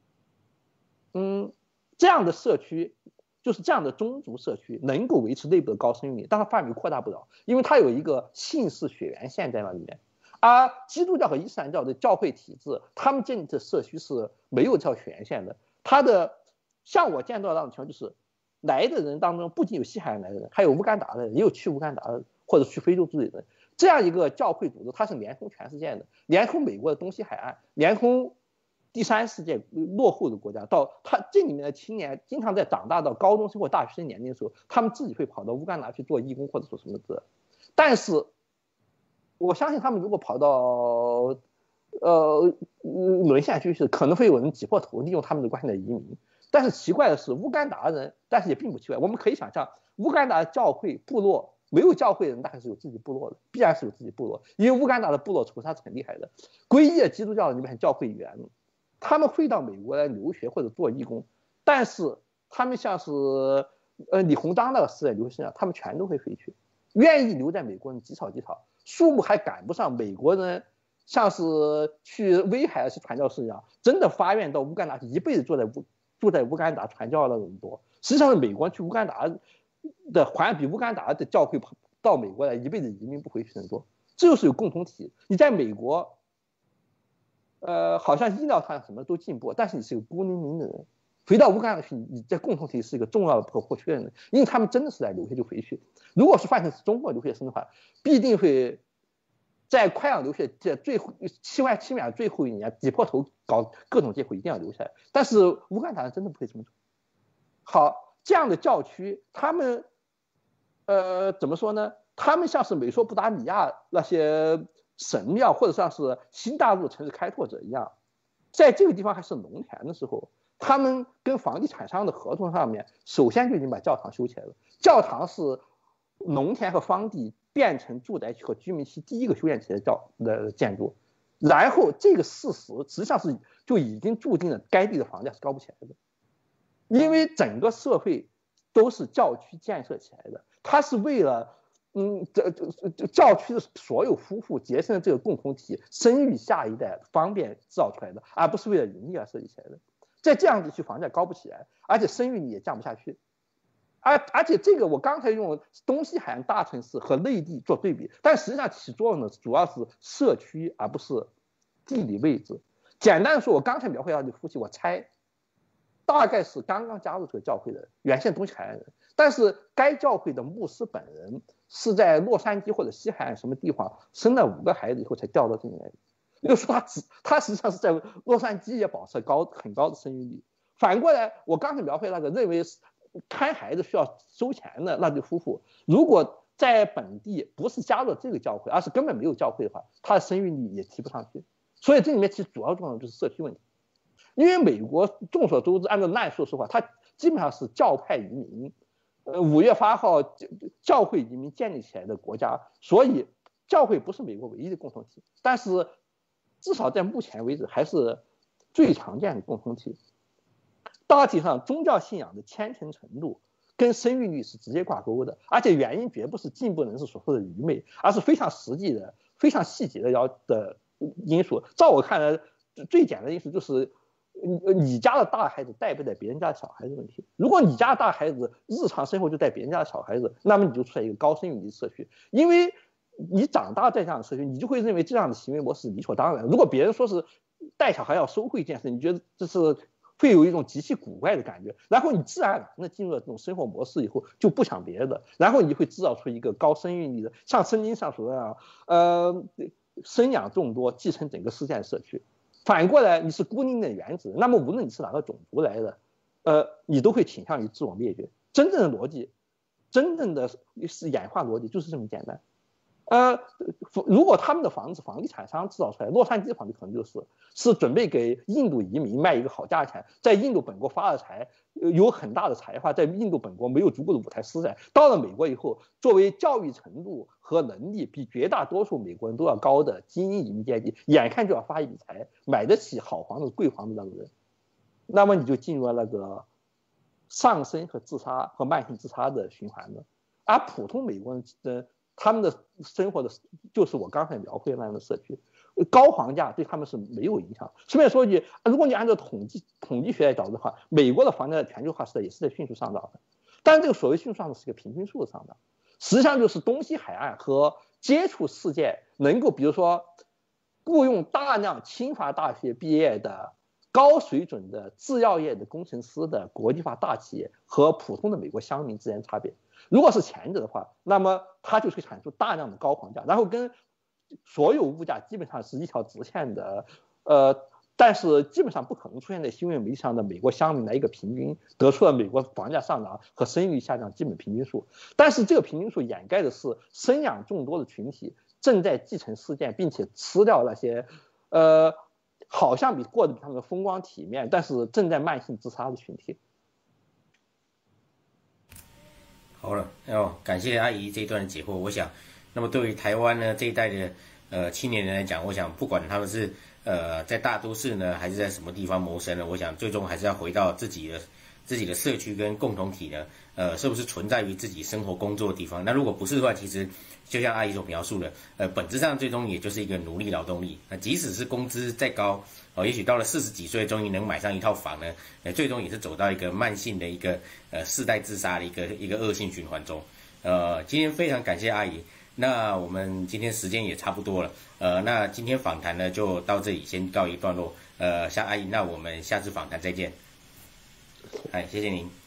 这样的社区，就是这样的宗族社区，能够维持内部的高生育率，但它范围扩大不了，因为它有一个姓氏血缘线在那里面。而基督教和伊斯兰教的教会体制，他们建立的社区是没有这条血缘线的。它的像我见到的那种情况，就是来的人当中不仅有西海岸来的人，还有乌干达的人，也有去乌干达的或者去非洲住的人。这样一个教会组织，它是连通全世界的，连通美国的东西海岸，连通第三世界落后的国家。到他这里面的青年，经常在长大到高中生或大学生年龄的时候，他们自己会跑到乌干达去做义工或者做什么的。但是我相信他们如果跑到沦陷区域，可能会有人挤破头利用他们的关系来移民。但是奇怪的是，乌干达人，但是也并不奇怪，我们可以想象，乌干达的教会部落没有教会的人，大概是有自己部落的，必然是有自己部落，因为乌干达的部落仇杀是很厉害的。皈依的基督教里面教会员，他们会到美国来留学或者做义工，但是他们像是李鸿章那个时代留学生，他们全都会回去，愿意留在美国人极少极少，数目还赶不上美国人像是去威海去传教士一样，真的发愿到乌干达去，一辈子住在乌干达传教的人多。实际上是美国人去乌干达的好像比乌干达的教会到美国来一辈子移民不回去的人多，这就是有共同体。你在美国好像医疗上什么都进步，但是你是个孤零零的人，回到乌干达去，你在共同体是一个重要的不可或缺的人，因为他们真的是来留学就回去。如果是换成中国留学生的话，必定会在快要留学这最后7年最后一年挤破头搞各种结果，一定要留下来。但是乌干达人真的不会这么做。好，这样的教区，他们怎么说呢？他们像是美索不达米亚那些神庙，或者像是新大陆城市开拓者一样，在这个地方还是农田的时候，他们跟房地产商的合同上面，首先就已经把教堂修起来了。教堂是农田和荒地变成住宅区和居民区第一个修建起来的建筑，然后这个事实实际上是就已经注定了该地的房价是高不起来的，因为整个社会都是教区建设起来的，它是为了教区的所有夫妇结成这个共同体，生育下一代方便制造出来的，而不是为了盈利而设计起来的。在这样地区房价高不起来，而且生育率也降不下去。而且这个我刚才用东西海岸大城市和内地做对比，但实际上起作用的主要是社区而不是地理位置。简单的说，我刚才描绘到的夫妻，我猜大概是刚刚加入这个教会的原先东西海岸人，但是该教会的牧师本人是在洛杉矶或者西海岸什么地方生了5个孩子以后才调到这里来的，也就是说他实际上是在洛杉矶也保持很高的生育率。反过来，我刚才描绘那个认为看孩子需要收钱的那对夫妇，如果在本地不是加入这个教会，而是根本没有教会的话，他的生育率也提不上去。所以这里面其实主要重要就是社区问题。因为美国众所周知，按照难说实话，它基本上是教派移民，5月8号教会移民建立起来的国家，所以教会不是美国唯一的共同体，但是至少在目前为止还是最常见的共同体。大体上，宗教信仰的虔诚程度跟生育率是直接挂钩的，而且原因绝不是进步人士所说的愚昧，而是非常实际的、非常细节的因素。照我看来，最简单的因素就是你家的大孩子带不带别人家的小孩子问题。如果你家的大孩子日常生活就带别人家的小孩子，那么你就处在一个高生育率社区，因为你长大在这样的社区，你就会认为这样的行为模式理所当然。如果别人说是带小孩要收贿这件事，你觉得这是会有一种极其古怪的感觉，然后你自然而然的进入了这种生活模式以后，就不想别的，然后你会制造出一个高生育率的，像圣经上说的生养众多，继承整个世界的社区。反过来，你是孤零零的原子，那么无论你是哪个种族来的，你都会倾向于自我灭绝。真正的逻辑，真正的是演化逻辑就是这么简单。 呃，如果他们的房子房地产商制造出来，洛杉矶的房子可能是准备给印度移民卖一个好价钱，在印度本国发了财，有很大的才华，在印度本国没有足够的舞台施展，到了美国以后，作为教育程度和能力比绝大多数美国人都要高的精英移民阶级，眼看就要发一笔财，买得起好房子、贵房子那个人，那么你就进入了那个上升和自杀和慢性自杀的循环了。而普通美国人他们的生活的就是我刚才描绘那样的社区，高房价对他们是没有影响。顺便说一句，如果你按照统计学来角度的话，美国的房价全球化时代也是在迅速上涨的，但是这个所谓迅速上涨是一个平均数的上涨，实际上就是东西海岸和接触世界能够，比如说雇佣大量清华大学毕业的高水准的制药业的工程师的国际化大企业和普通的美国乡民之间的差别。如果是前者的话，那么它就会产出大量的高房价，然后跟所有物价基本上是一条直线的，但是基本上不可能出现在新闻媒体上的美国乡民的一个平均，得出了美国房价上涨和生育率下降基本平均数。但是这个平均数掩盖的是生养众多的群体正在继承事件，并且吃掉那些好像过得比他们风光体面，但是正在慢性自杀的群体。 好了，感谢阿姨这一段的解惑。我想，那么对于台湾呢这一代的青年人来讲，我想不管他们是在大都市呢，还是在什么地方谋生呢，我想最终还是要回到自己的社区跟共同体呢，是不是存在于自己生活工作的地方？那如果不是的话，其实就像阿姨所描述的，本质上最终也就是一个奴隶劳动力。那即使是工资再高，也许到了40几岁终于能买上一套房呢，最终也是走到一个慢性的一个世代自杀的一个恶性循环中。今天非常感谢阿姨，那我们今天时间也差不多了，那今天访谈呢就到这里先告一段落。像阿姨，那我们下次访谈再见。谢谢您。